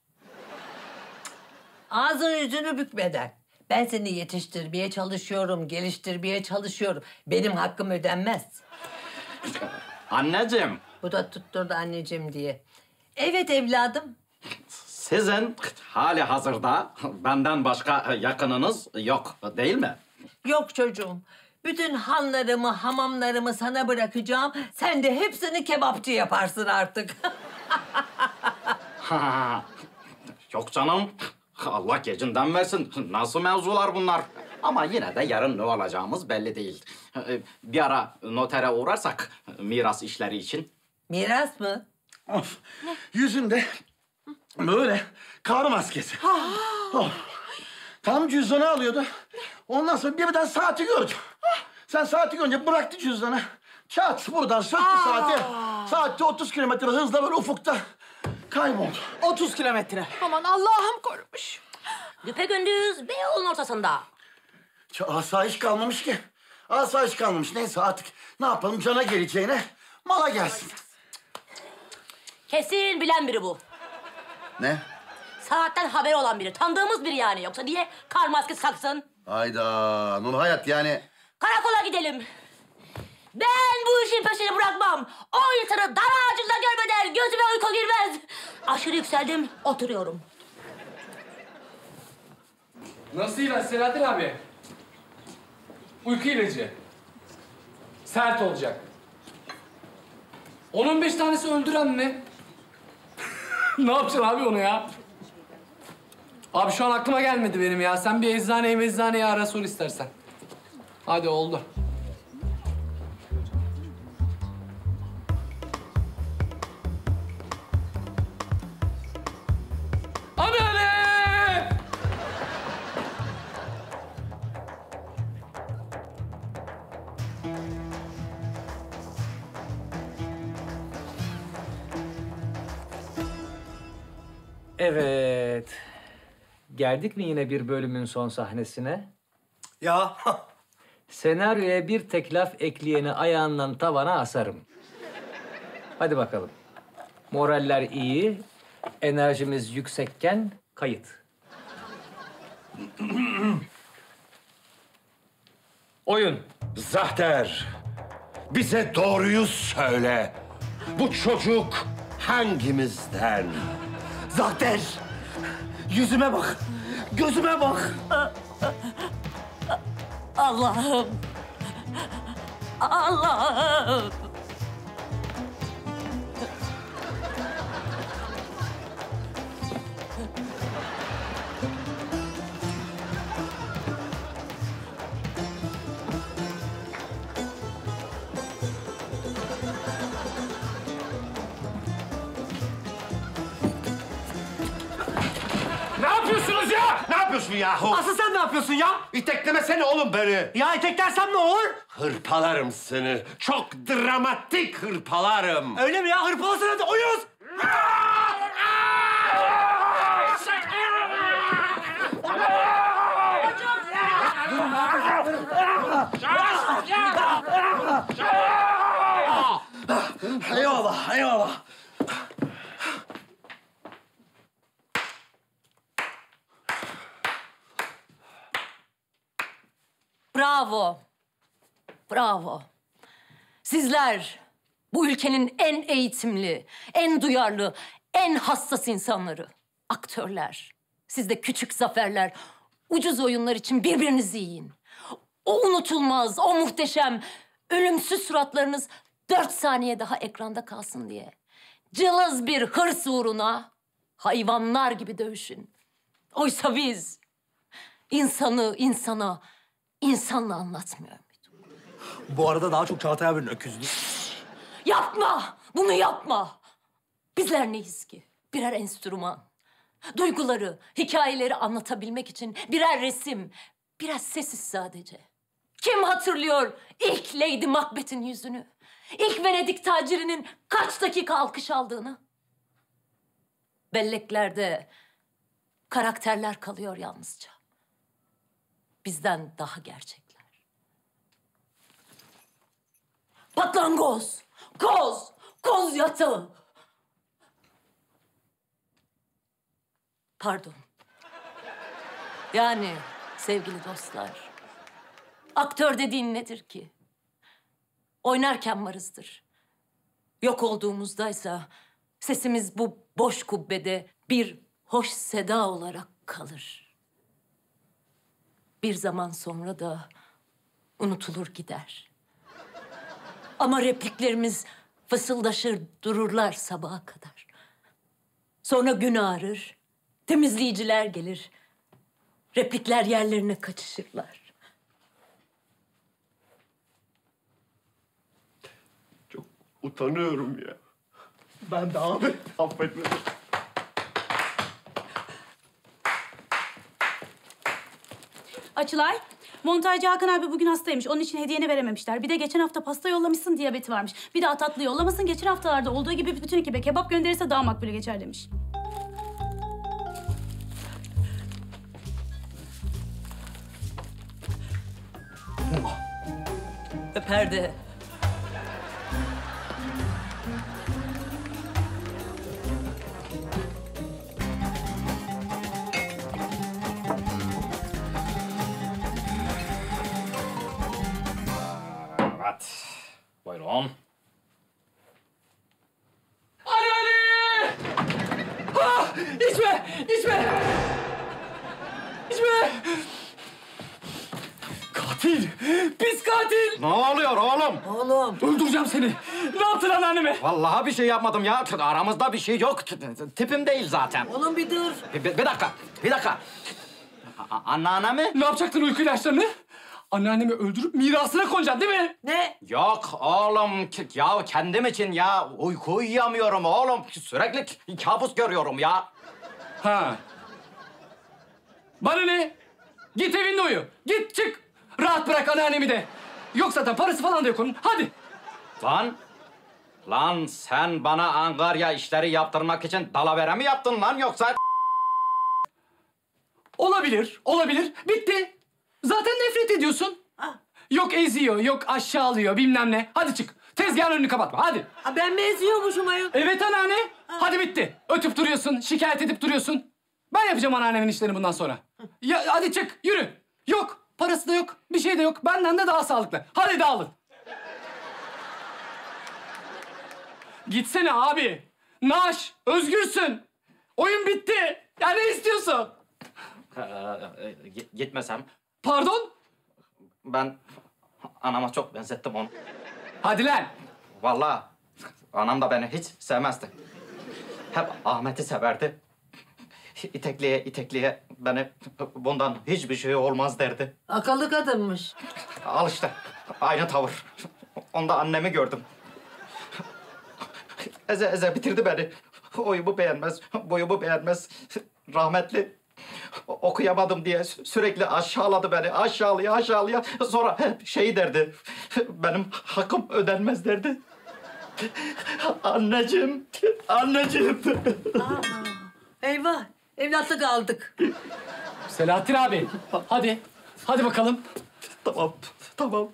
Ağzını yüzünü bükmeden. Ben seni yetiştirmeye çalışıyorum, geliştirmeye çalışıyorum. Benim hakkım ödenmez. Anneciğim. Bu da tutturdu anneciğim diye. Evet evladım. Sizin hali hazırda benden başka yakınınız yok değil mi? Yok çocuğum. Bütün hanlarımı, hamamlarımı sana bırakacağım. Sen de hepsini kebapçı yaparsın artık. Yok canım. Allah gecinden versin. Nasıl mevzular bunlar? Ama yine de yarın ne olacağımız belli değil. Bir ara notere uğrarsak miras işleri için. Miras mı? Of. Yüzünde böyle kar maskesi. Oh. Tam cüzdanı alıyordu. Ondan sonra birden saati gördüm. Sen saati görünce bıraktı cüzdanı. Çat buradan söktü saati. Saatte 30 kilometre hızla böyle ufukta kayboldu. 30 kilometre. Aman Allah'ım korumuş. Düpegündüz Beyoğlu'nun ortasında. Asayiş kalmamış ki. Asayiş kalmamış. Neyse artık ne yapalım cana geleceğine mala gelsin. Kesin bilen biri bu. Ne? Saatten haberi olan biri. Tanıdığımız biri yani. Yoksa niye kar maskesi taksın? Hayda Nur Hayat yani. Karakola gidelim. Ben bu işin peşini bırakmam. O insanı dar ağacında görmeden gözüme uyku girmez. Aşırı yükseldim, oturuyorum. Nasıl ilaç Selahattin abi? Uyku ilacı. Sert olacak. 10-15 tanesi öldüren mi? Ne yapacaksın abi onu ya? Abi şu an aklıma gelmedi benim ya. Sen bir eczaneyi ara sor istersen. Hadi oldu. Anneanne! Evet. Geldik mi yine bir bölümün son sahnesine? Ya. Senaryoya bir tek laf ekleyeni ayağından tavana asarım. Hadi bakalım. Moraller iyi, enerjimiz yüksekken kayıt. Oyun. Zahter, bize doğruyu söyle. Bu çocuk hangimizden? Zahter, yüzüme bak, gözüme bak. Allah'ım. Allah'ım. Ne yapıyorsunuz ya? Ne yapıyorsun yahu? Asıl sen ne yapıyorsun ya? İteklemesene oğlum beni. Ya iteklersem ne olur? Hırpalarım seni. Çok dramatik hırpalarım. Öyle mi ya? Hırpalasın hadi uyuz. Eyvallah, eyvallah. Bravo. Bravo. Sizler bu ülkenin en eğitimli, en duyarlı, en hassas insanları. Aktörler. Siz de küçük zaferler, ucuz oyunlar için birbirinizi yiyin. O unutulmaz, o muhteşem, ölümsüz suratlarınız 4 saniye daha ekranda kalsın diye. Cılız bir hırs uğruna hayvanlar gibi dövüşün. Oysa biz insanı insana, insanla anlatmıyor muyduk? Bu arada daha çok Çağatay abinin öküzlüğü. Yapma! Bunu yapma! Bizler neyiz ki? Birer enstrüman. Duyguları, hikayeleri anlatabilmek için birer resim, biraz sessiz sadece. Kim hatırlıyor ilk Lady Macbeth'in yüzünü? İlk Venedik tacirinin kaç dakika alkış aldığını? Belleklerde karakterler kalıyor yalnızca. Bizden daha gerçekler. Patlangoz, koz yatağı. Pardon. Yani sevgili dostlar, aktör dediğin nedir ki? Oynarken varızdır. Yok olduğumuzdaysa sesimiz bu boş kubbede bir hoş seda olarak kalır. Bir zaman sonra da unutulur gider. Ama repliklerimiz fısıldaşır dururlar sabaha kadar. Sonra gün ağrır, temizleyiciler gelir. Replikler yerlerine kaçışırlar. Utanıyorum ya. Ben de abi. Affet beni. Açılay, montajcı Hakan abi bugün hastaymış. Onun için hediyeni verememişler. Bir de geçen hafta pasta yollamışsın, diyabeti varmış. Bir daha tatlı yollamasın, geçen haftalarda olduğu gibi bütün ekibe kebap gönderirse daha makbule geçer demiş. Perde. Evet. Buyurun. Ali! Ah! İçme! İçme! İçme! Katil! Pis katil! Ne oluyor oğlum? Oğlum. Öldüreceğim seni. Ne yaptın anneanneme? Vallahi bir şey yapmadım ya. Aramızda bir şey yok. Tipim değil zaten. Oğlum bir dur. Bir dakika. Anneanne mi? Ne yapacaktın uyku ilaçlarını? Anneannemi öldürüp mirasına konacaksın değil mi? Ne? Yok oğlum. Ya kendim için ya. Uyku uyuyamıyorum oğlum. Sürekli kabus görüyorum ya. Ha. Bana ne? Git evinde uyu. Git çık. Rahat bırak anneannemi de. Yok zaten parası falan da yok onun. Hadi. Lan sen bana Angarya işleri yaptırmak için dalavere mi yaptın lan yoksa Olabilir, olabilir. Bitti. Zaten nefret ediyorsun. Yok eziyor, yok aşağılıyor bilmem ne. Hadi çık. Tezgahın önünü kapatma hadi. Ben mi eziyormuşum ayol? Evet anneanne. Hadi bitti. Ötüp duruyorsun, şikayet edip duruyorsun. Ben yapacağım anneannemin işlerini bundan sonra. Ya hadi çık, yürü. Yok, parası da yok, bir şey de yok. Benden de daha sağlıklı. Hadi dağılın. Gitsene abi. Naş, özgürsün. Oyun bitti. Ya ne istiyorsun? Gitmesem. Pardon? Ben anama çok benzettim onu. Hadi lan. Vallahi anam da beni hiç sevmezdi. Hep Ahmet'i severdi. İtekliye itekliye beni bundan hiçbir şey olmaz derdi. Akıllı kadınmış. Al işte aynı tavır. Onda annemi gördüm. Eze eze bitirdi beni. Oyumu beğenmez, boyumu beğenmez. Rahmetli okuyamadım diye sürekli aşağıladı beni. Aşağılaya. Sonra hep şey derdi. Benim hakkım ödenmez derdi. Anneciğim. Eyvah, evlatlık aldık. Selahattin abi, hadi. Hadi bakalım. Tamam.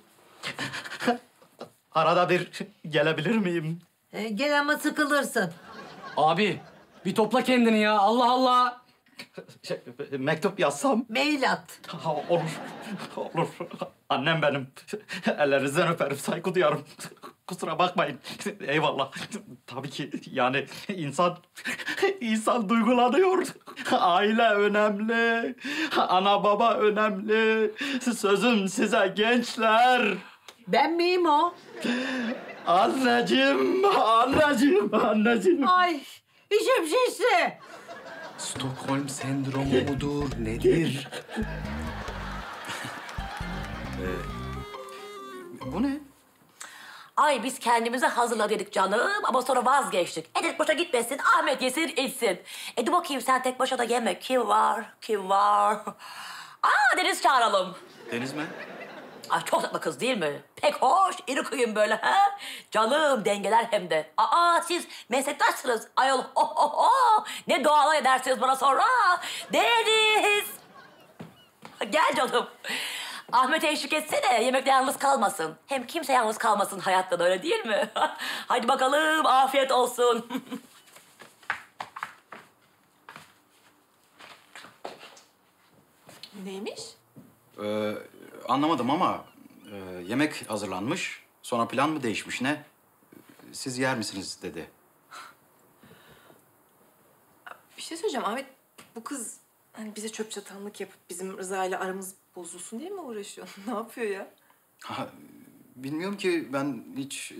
Arada bir gelebilir miyim? Gel ama sıkılırsın. Abi, bir topla kendini ya. Allah Allah. Mektup yazsam? Mail at. Olur. Annem benim. Ellerinizden öperim, saygı duyarım. Kusura bakmayın. Eyvallah. Tabii ki yani insan duygulanıyor. Aile önemli. Ana baba önemli. Sözüm size gençler. Ben miyim o? Anneciğim. Ay, içim şişti. Stockholm sendromu mudur, nedir? Bu ne? Ay biz kendimize hazırladık canım ama sonra vazgeçtik. Tek başa gitmesin, Ahmet yesin içsin. Dur bakayım sen tek başa da yeme. Kim var? Deniz çağıralım. Deniz mi? Ay çok tatlı kız değil mi? Pek hoş, iri kıyım böyle ha? Canım dengeler hem de. Siz meslektaşsınız ayol. Ne dualar edersiniz bana sonra. Deniz. Gel canım. Ahmet'e eşlik etsene, yemekte yalnız kalmasın. Hem kimse yalnız kalmasın hayatta da öyle değil mi? Hadi bakalım, afiyet olsun. Neymiş? Anlamadım ama yemek hazırlanmış. Sonra plan mı değişmiş ne? Siz yer misiniz dedi. Bir şey söyleyeceğim Ahmet. Bu kız hani bize çöp çatanlık yapıp bizim Rıza ile aramız bozulsun diye mi uğraşıyor? Ne yapıyor ya? Bilmiyorum ki ben hiç...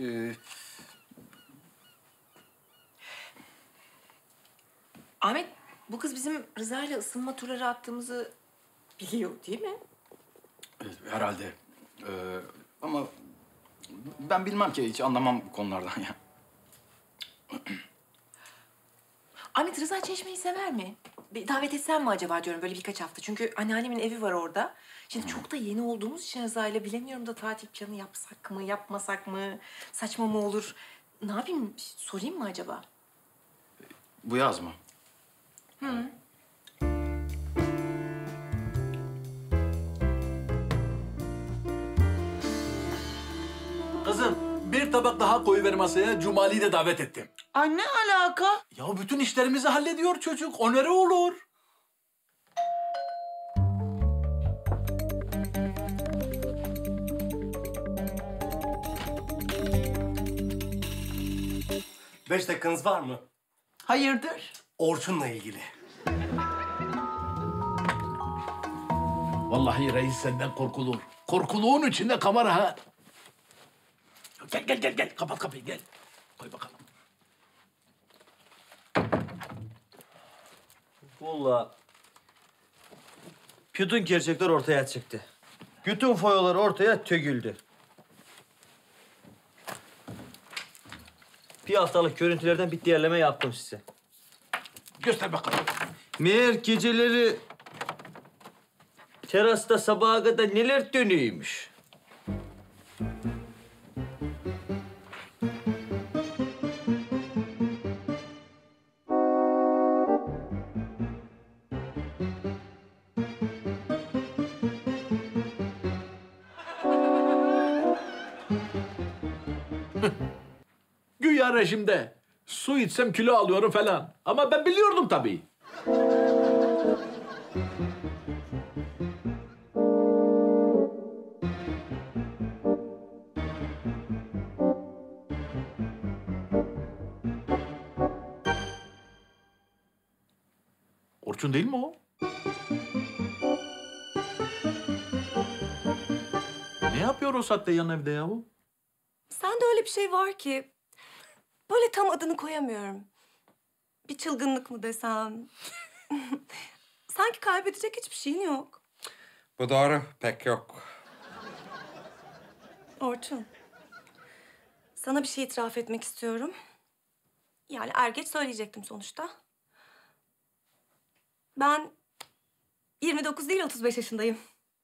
Ahmet, bu kız bizim Rıza ile ısınma turları attığımızı biliyor değil mi? Herhalde. Ama ben bilmem ki hiç anlamam bu konulardan ya. Ahmet, Rıza Çeşme'yi sever mi? Bir davet etsem mi acaba diyorum böyle birkaç hafta. Çünkü anneannemin evi var orada. Şimdi çok da yeni olduğumuz için Rıza'yla bilemiyorum da tatil planı yapsak mı, yapmasak mı? Saçma mı olur? Ne yapayım? Sorayım mı acaba? Bu yaz mı? Hı. Kızım bir tabak daha koyuver masaya. Cumali'yi de davet ettim. Ay ne alaka? Ya bütün işlerimizi hallediyor çocuk. Onere olur. Beş dakikanız var mı? Hayırdır? Orçun'la ilgili. Vallahi reis senden korkulur. Korkuluğun içinde kamera ha. Gel. Kapat kapıyı gel. Koy bakalım. Vallahi bütün gerçekler ortaya çıktı. Bütün foyalar ortaya töküldü. Bir haftalık görüntülerden bir değerleme yaptım size. Göster bakalım. Meğer geceleri terasta sabaha kadar neler dönüyormuş. Güya rejimde. Su içsem kilo alıyorum falan. Ama ben biliyordum tabii. Orçun değil mi o? Ne yapıyor o saatte yan evde yahu? Sende öyle bir şey var ki... ...böyle tam adını koyamıyorum. Bir çılgınlık mı desem... Sanki kaybedecek hiçbir şeyin yok. Bu doğru, pek yok. Orçun. Sana bir şey itiraf etmek istiyorum. Yani er geç söyleyecektim sonuçta. Ben 29 değil 35 yaşındayım.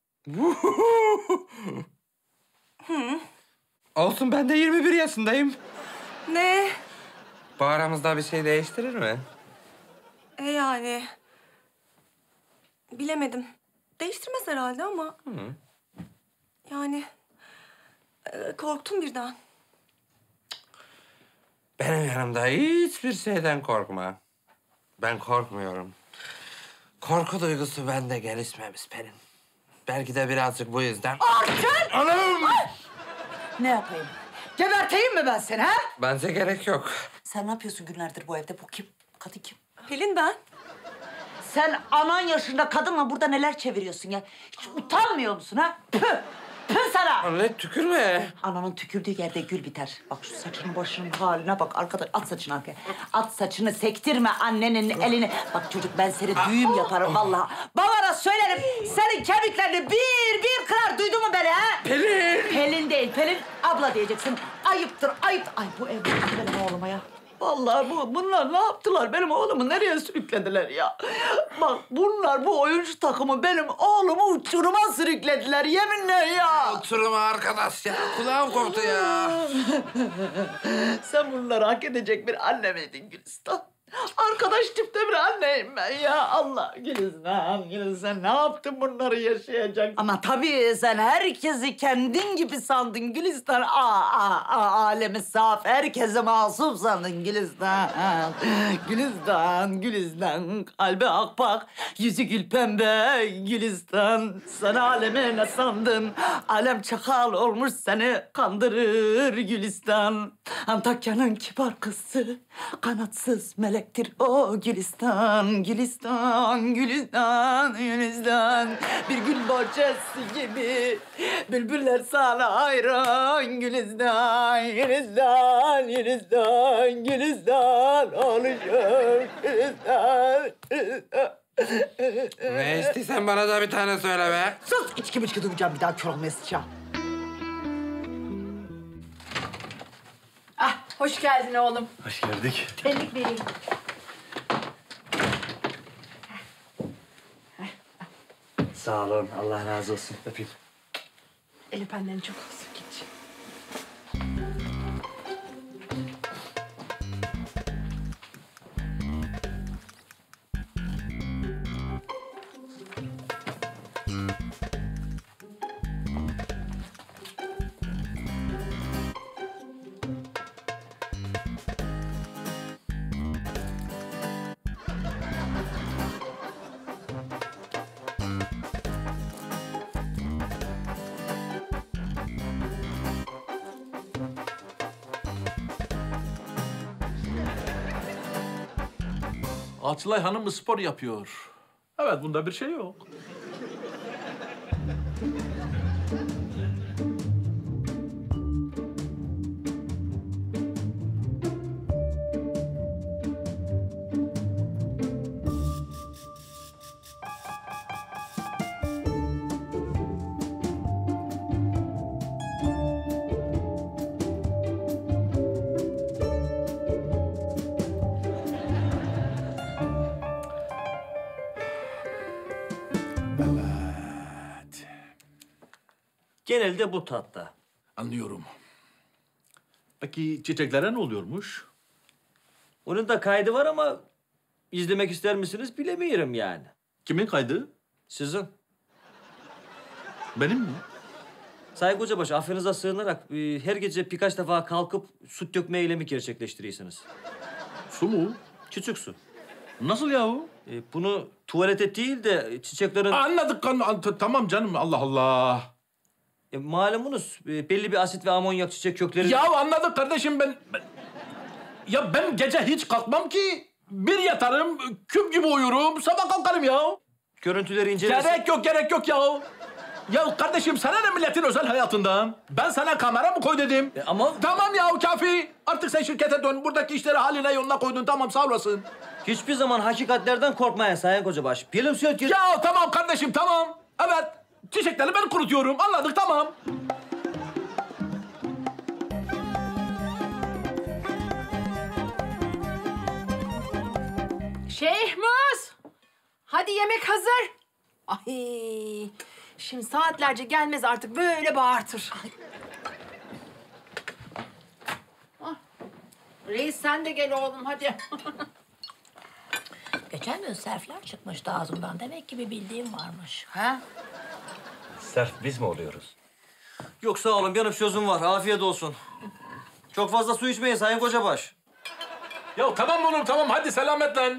Olsun, ben de 21 yaşındayım. Ne? Bu aramızda bir şey değiştirir mi? Yani... Bilemedim. Değiştirmez herhalde ama... Yani... korktum birden. Benim yanımda hiçbir şeyden korkma. Ben korkmuyorum. Korku duygusu bende gelişmemiş Pelin. Belki de birazcık bu yüzden... Orçun! Anam! Ay! Ne yapayım? Geberteyim mi ben seni ha? Bence gerek yok. Sen ne yapıyorsun günlerdir bu evde? Bu kim? Kadın kim? Pelin ben. Sen anan yaşında kadınla burada neler çeviriyorsun ya? Hiç utanmıyor musun ha? Püh! Püh sana! Anne tükürme. Ananın tükürdüğü yerde gül biter. Bak şu saçının başının haline bak. Arkadaş at saçını arkaya. At saçını sektirme annenin elini. Bak çocuk ben seni düğüm yaparım vallahi. Babana söylerim. Senin kemiklerini bir kırar. Duydun mu beni ha? Pelin! Pelin değil. Pelin abla diyeceksin. Ayıptır ayıp. Ay bu ev benim oğluma ya. Vallahi bunlar ne yaptılar? Benim oğlumu nereye sürüklediler ya? Bak bunlar bu oyuncu takımı benim oğlumu uçuruma sürüklediler yeminle ya. Uçuruma arkadaş ya. Kulağım koptu ya. Sen bunları hak edecek bir anne miydin Gülistan? Arkadaş tipte bir anneyim ben ya. Allah Gülistan ne yaptın bunları yaşayacak? Ama tabii sen herkesi kendin gibi sandın Gülistan. Alemi saf, herkese masum sandın Gülistan. Gülistan, kalbi akpak, yüzü gül pembe Gülistan. Sen alemi ne sandın? Alem çakal olmuş seni kandırır Gülistan. Antakya'nın kibar kızı, kanatsız melektir o Gülistan. Bir gül bahçesi gibi bülbüller sana hayran Gülistan. Oluşum Gülistan. Ne istiyorsan bana da bir tane söyle be. Sus! İçki duyacağım bir daha kör olmaya sıçacağım. Ah, hoş geldin oğlum. Hoş gördük. Terlik vereyim. Sağ olun. Allah razı olsun. Öpeyim. El öpenlerin çok olsun geç. Açılay Hanım mı spor yapıyor? Evet, bunda bir şey yok. Genelde bu tatta. Anlıyorum. Peki çiçeklere ne oluyormuş? Onun da kaydı var ama izlemek ister misiniz bilemiyorum yani. Kimin kaydı? Sizin. Benim mi? Sayın Kocabaşı, affınıza sığınarak her gece birkaç defa kalkıp süt dökme eylemi gerçekleştiriyorsunuz. Su mu? Küçük su. Nasıl yahu? Bunu tuvalete değil de çiçeklerin... Anladık. Tamam canım, Allah Allah. Malumunuz belli bir asit ve amonyak çiçek kökleri... Ya anladık kardeşim Ya ben gece hiç kalkmam ki. Bir yatarım, küp gibi uyurum, sabah kalkarım ya. Görüntüleri incelersin. Gerek yok ya. Ya kardeşim sana ne milletin özel hayatından? Ben sana kamera mı koy dedim? Ama... Tamam ya kafi. Artık sen şirkete dön. Buradaki işleri haline yoluna koydun. Tamam sağ olasın. Hiçbir zaman hakikatlerden korkmayın Sayın Kocabaşı. Bilim söz... Ya tamam kardeşim tamam. Evet. Çiçekleri ben kurutuyorum. Anladık tamam. Şehmuz! Hadi yemek hazır. Ay, şimdi saatlerce gelmez artık böyle bağırtır. Ah, Reis sen de gel oğlum hadi. Geçen gün serfler çıkmıştı ağzımdan. Demek ki bir bildiğim varmış. Ha? Serf biz mi oluyoruz? Yok sağ olun, benim sözüm var. Afiyet olsun. Çok fazla su içmeyin Sayın Kocabaş. Ya tamam oğlum tamam. Hadi selametle.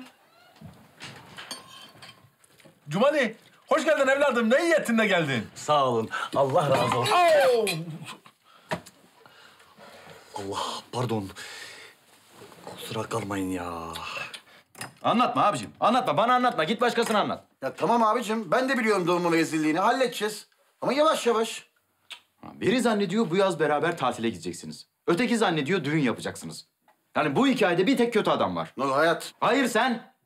Cumali, hoş geldin evladım. Ne iyi ettin de geldin. Sağ olun. Allah razı olsun. Oo! Allah pardon. Kusura kalmayın ya. Anlatma abicim. Anlatma. Bana anlatma. Git başkasına anlat. Ya tamam abicim, ben de biliyorum durumun rezilliğini. Halledeceğiz. Ama yavaş yavaş. Biri zannediyor bu yaz beraber tatile gideceksiniz. Öteki zannediyor düğün yapacaksınız. Yani bu hikayede bir tek kötü adam var. Ne hayat? Hayır sen.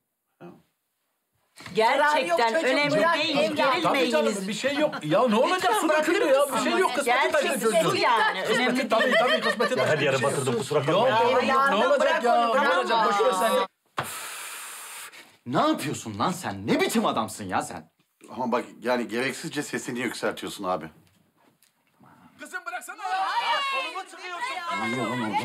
Gerçekten önemli değil. Tabii canım bir şey yok. Ya ne olacak? Su dökülür ya. Bir şey yok. Kısmeti taşlı çocuğun. Yani önemli Tabii kısmeti taşlı. Her yere batırdım kusura kalmayın. Ya ne olacak ya? Ne olacak? Boş ver sen. Ne yapıyorsun lan sen? Ne biçim adamsın ya sen? Ama bak yani gereksizce sesini yükseltiyorsun abi. Kızım bıraksana. Kolumu çıkıyorsun. Ne oluyor lan orada?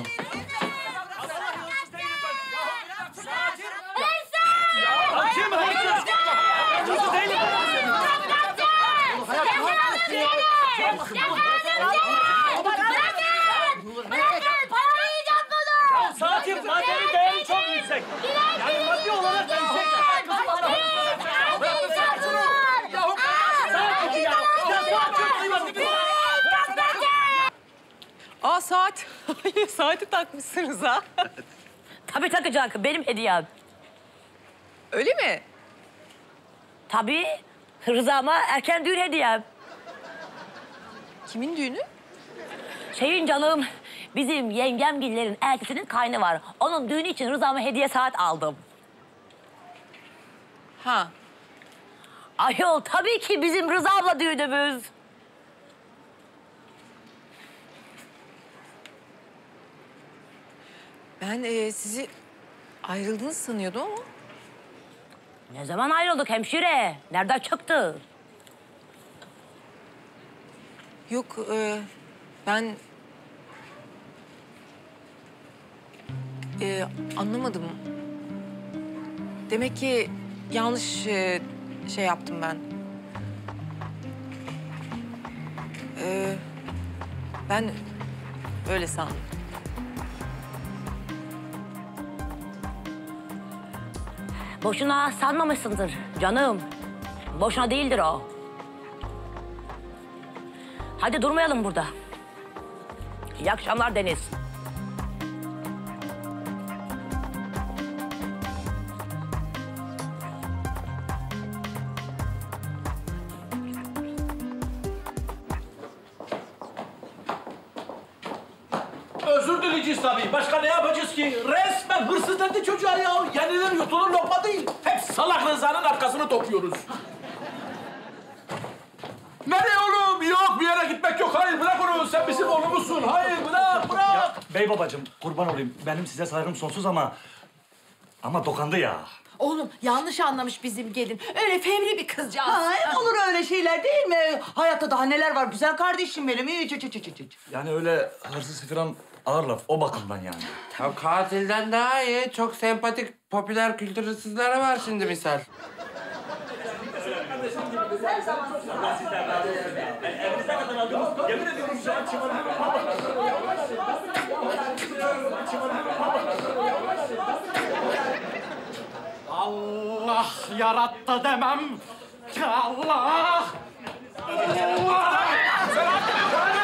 Saatin madeni değeri çok yüksek. Yani maddi olarak da yüksek. Aa saat. Saati takmışsınız ha. Tabii takacak. Benim hediyem. Öyle mi? Tabii. Rıza'ma erken düğün hediyem. Kimin düğünü? Şeyin canım, bizim yengemgillerin eltisinin kaynı var. Onun düğünü için Rıza'ma hediye saat aldım. Ha. Ayol tabii ki bizim Rıza'mla düğünümüz. Ben sizi ayrıldınız sanıyordum ama. Ne zaman ayrıldık hemşire? Nereden çıktı? Yok ben... anlamadım. Demek ki yanlış şey yaptım ben. Ben öyle sandım. Boşuna sanmamışsındır canım. Boşuna değildir o. Hadi durmayalım burada. İyi akşamlar Deniz. Özür dileyeceğiz tabii. Başka ne yapacağız ki? Resmen hırsız dedi çocuğa ya. Yenilir yutulur lokma değil. Hep salak Rıza'nın arkasını topluyoruz. Nereye oğlum? Yok bir yere gitmek yok. Hayır bırak onu. Sen bizim oğlumuzsun. Hayır bırak. Ya bey babacığım kurban olayım. Benim size saygım sonsuz ama dokandı ya. Oğlum yanlış anlamış bizim gelin. Öyle fevri bir kızcağız. Ha, olur öyle şeyler değil mi? Hayatta daha neler var güzel kardeşim benim. Hiç. Yani öyle hırsız falan ağır laf o bakımdan yani. Ya katilden daha iyi. Çok sempatik, popüler kültür hırsızları var şimdi misal. Evinizde kadın aldım. Yemin ediyorum şu an çıkardım. Allah yarattı demem. Allah! Allah!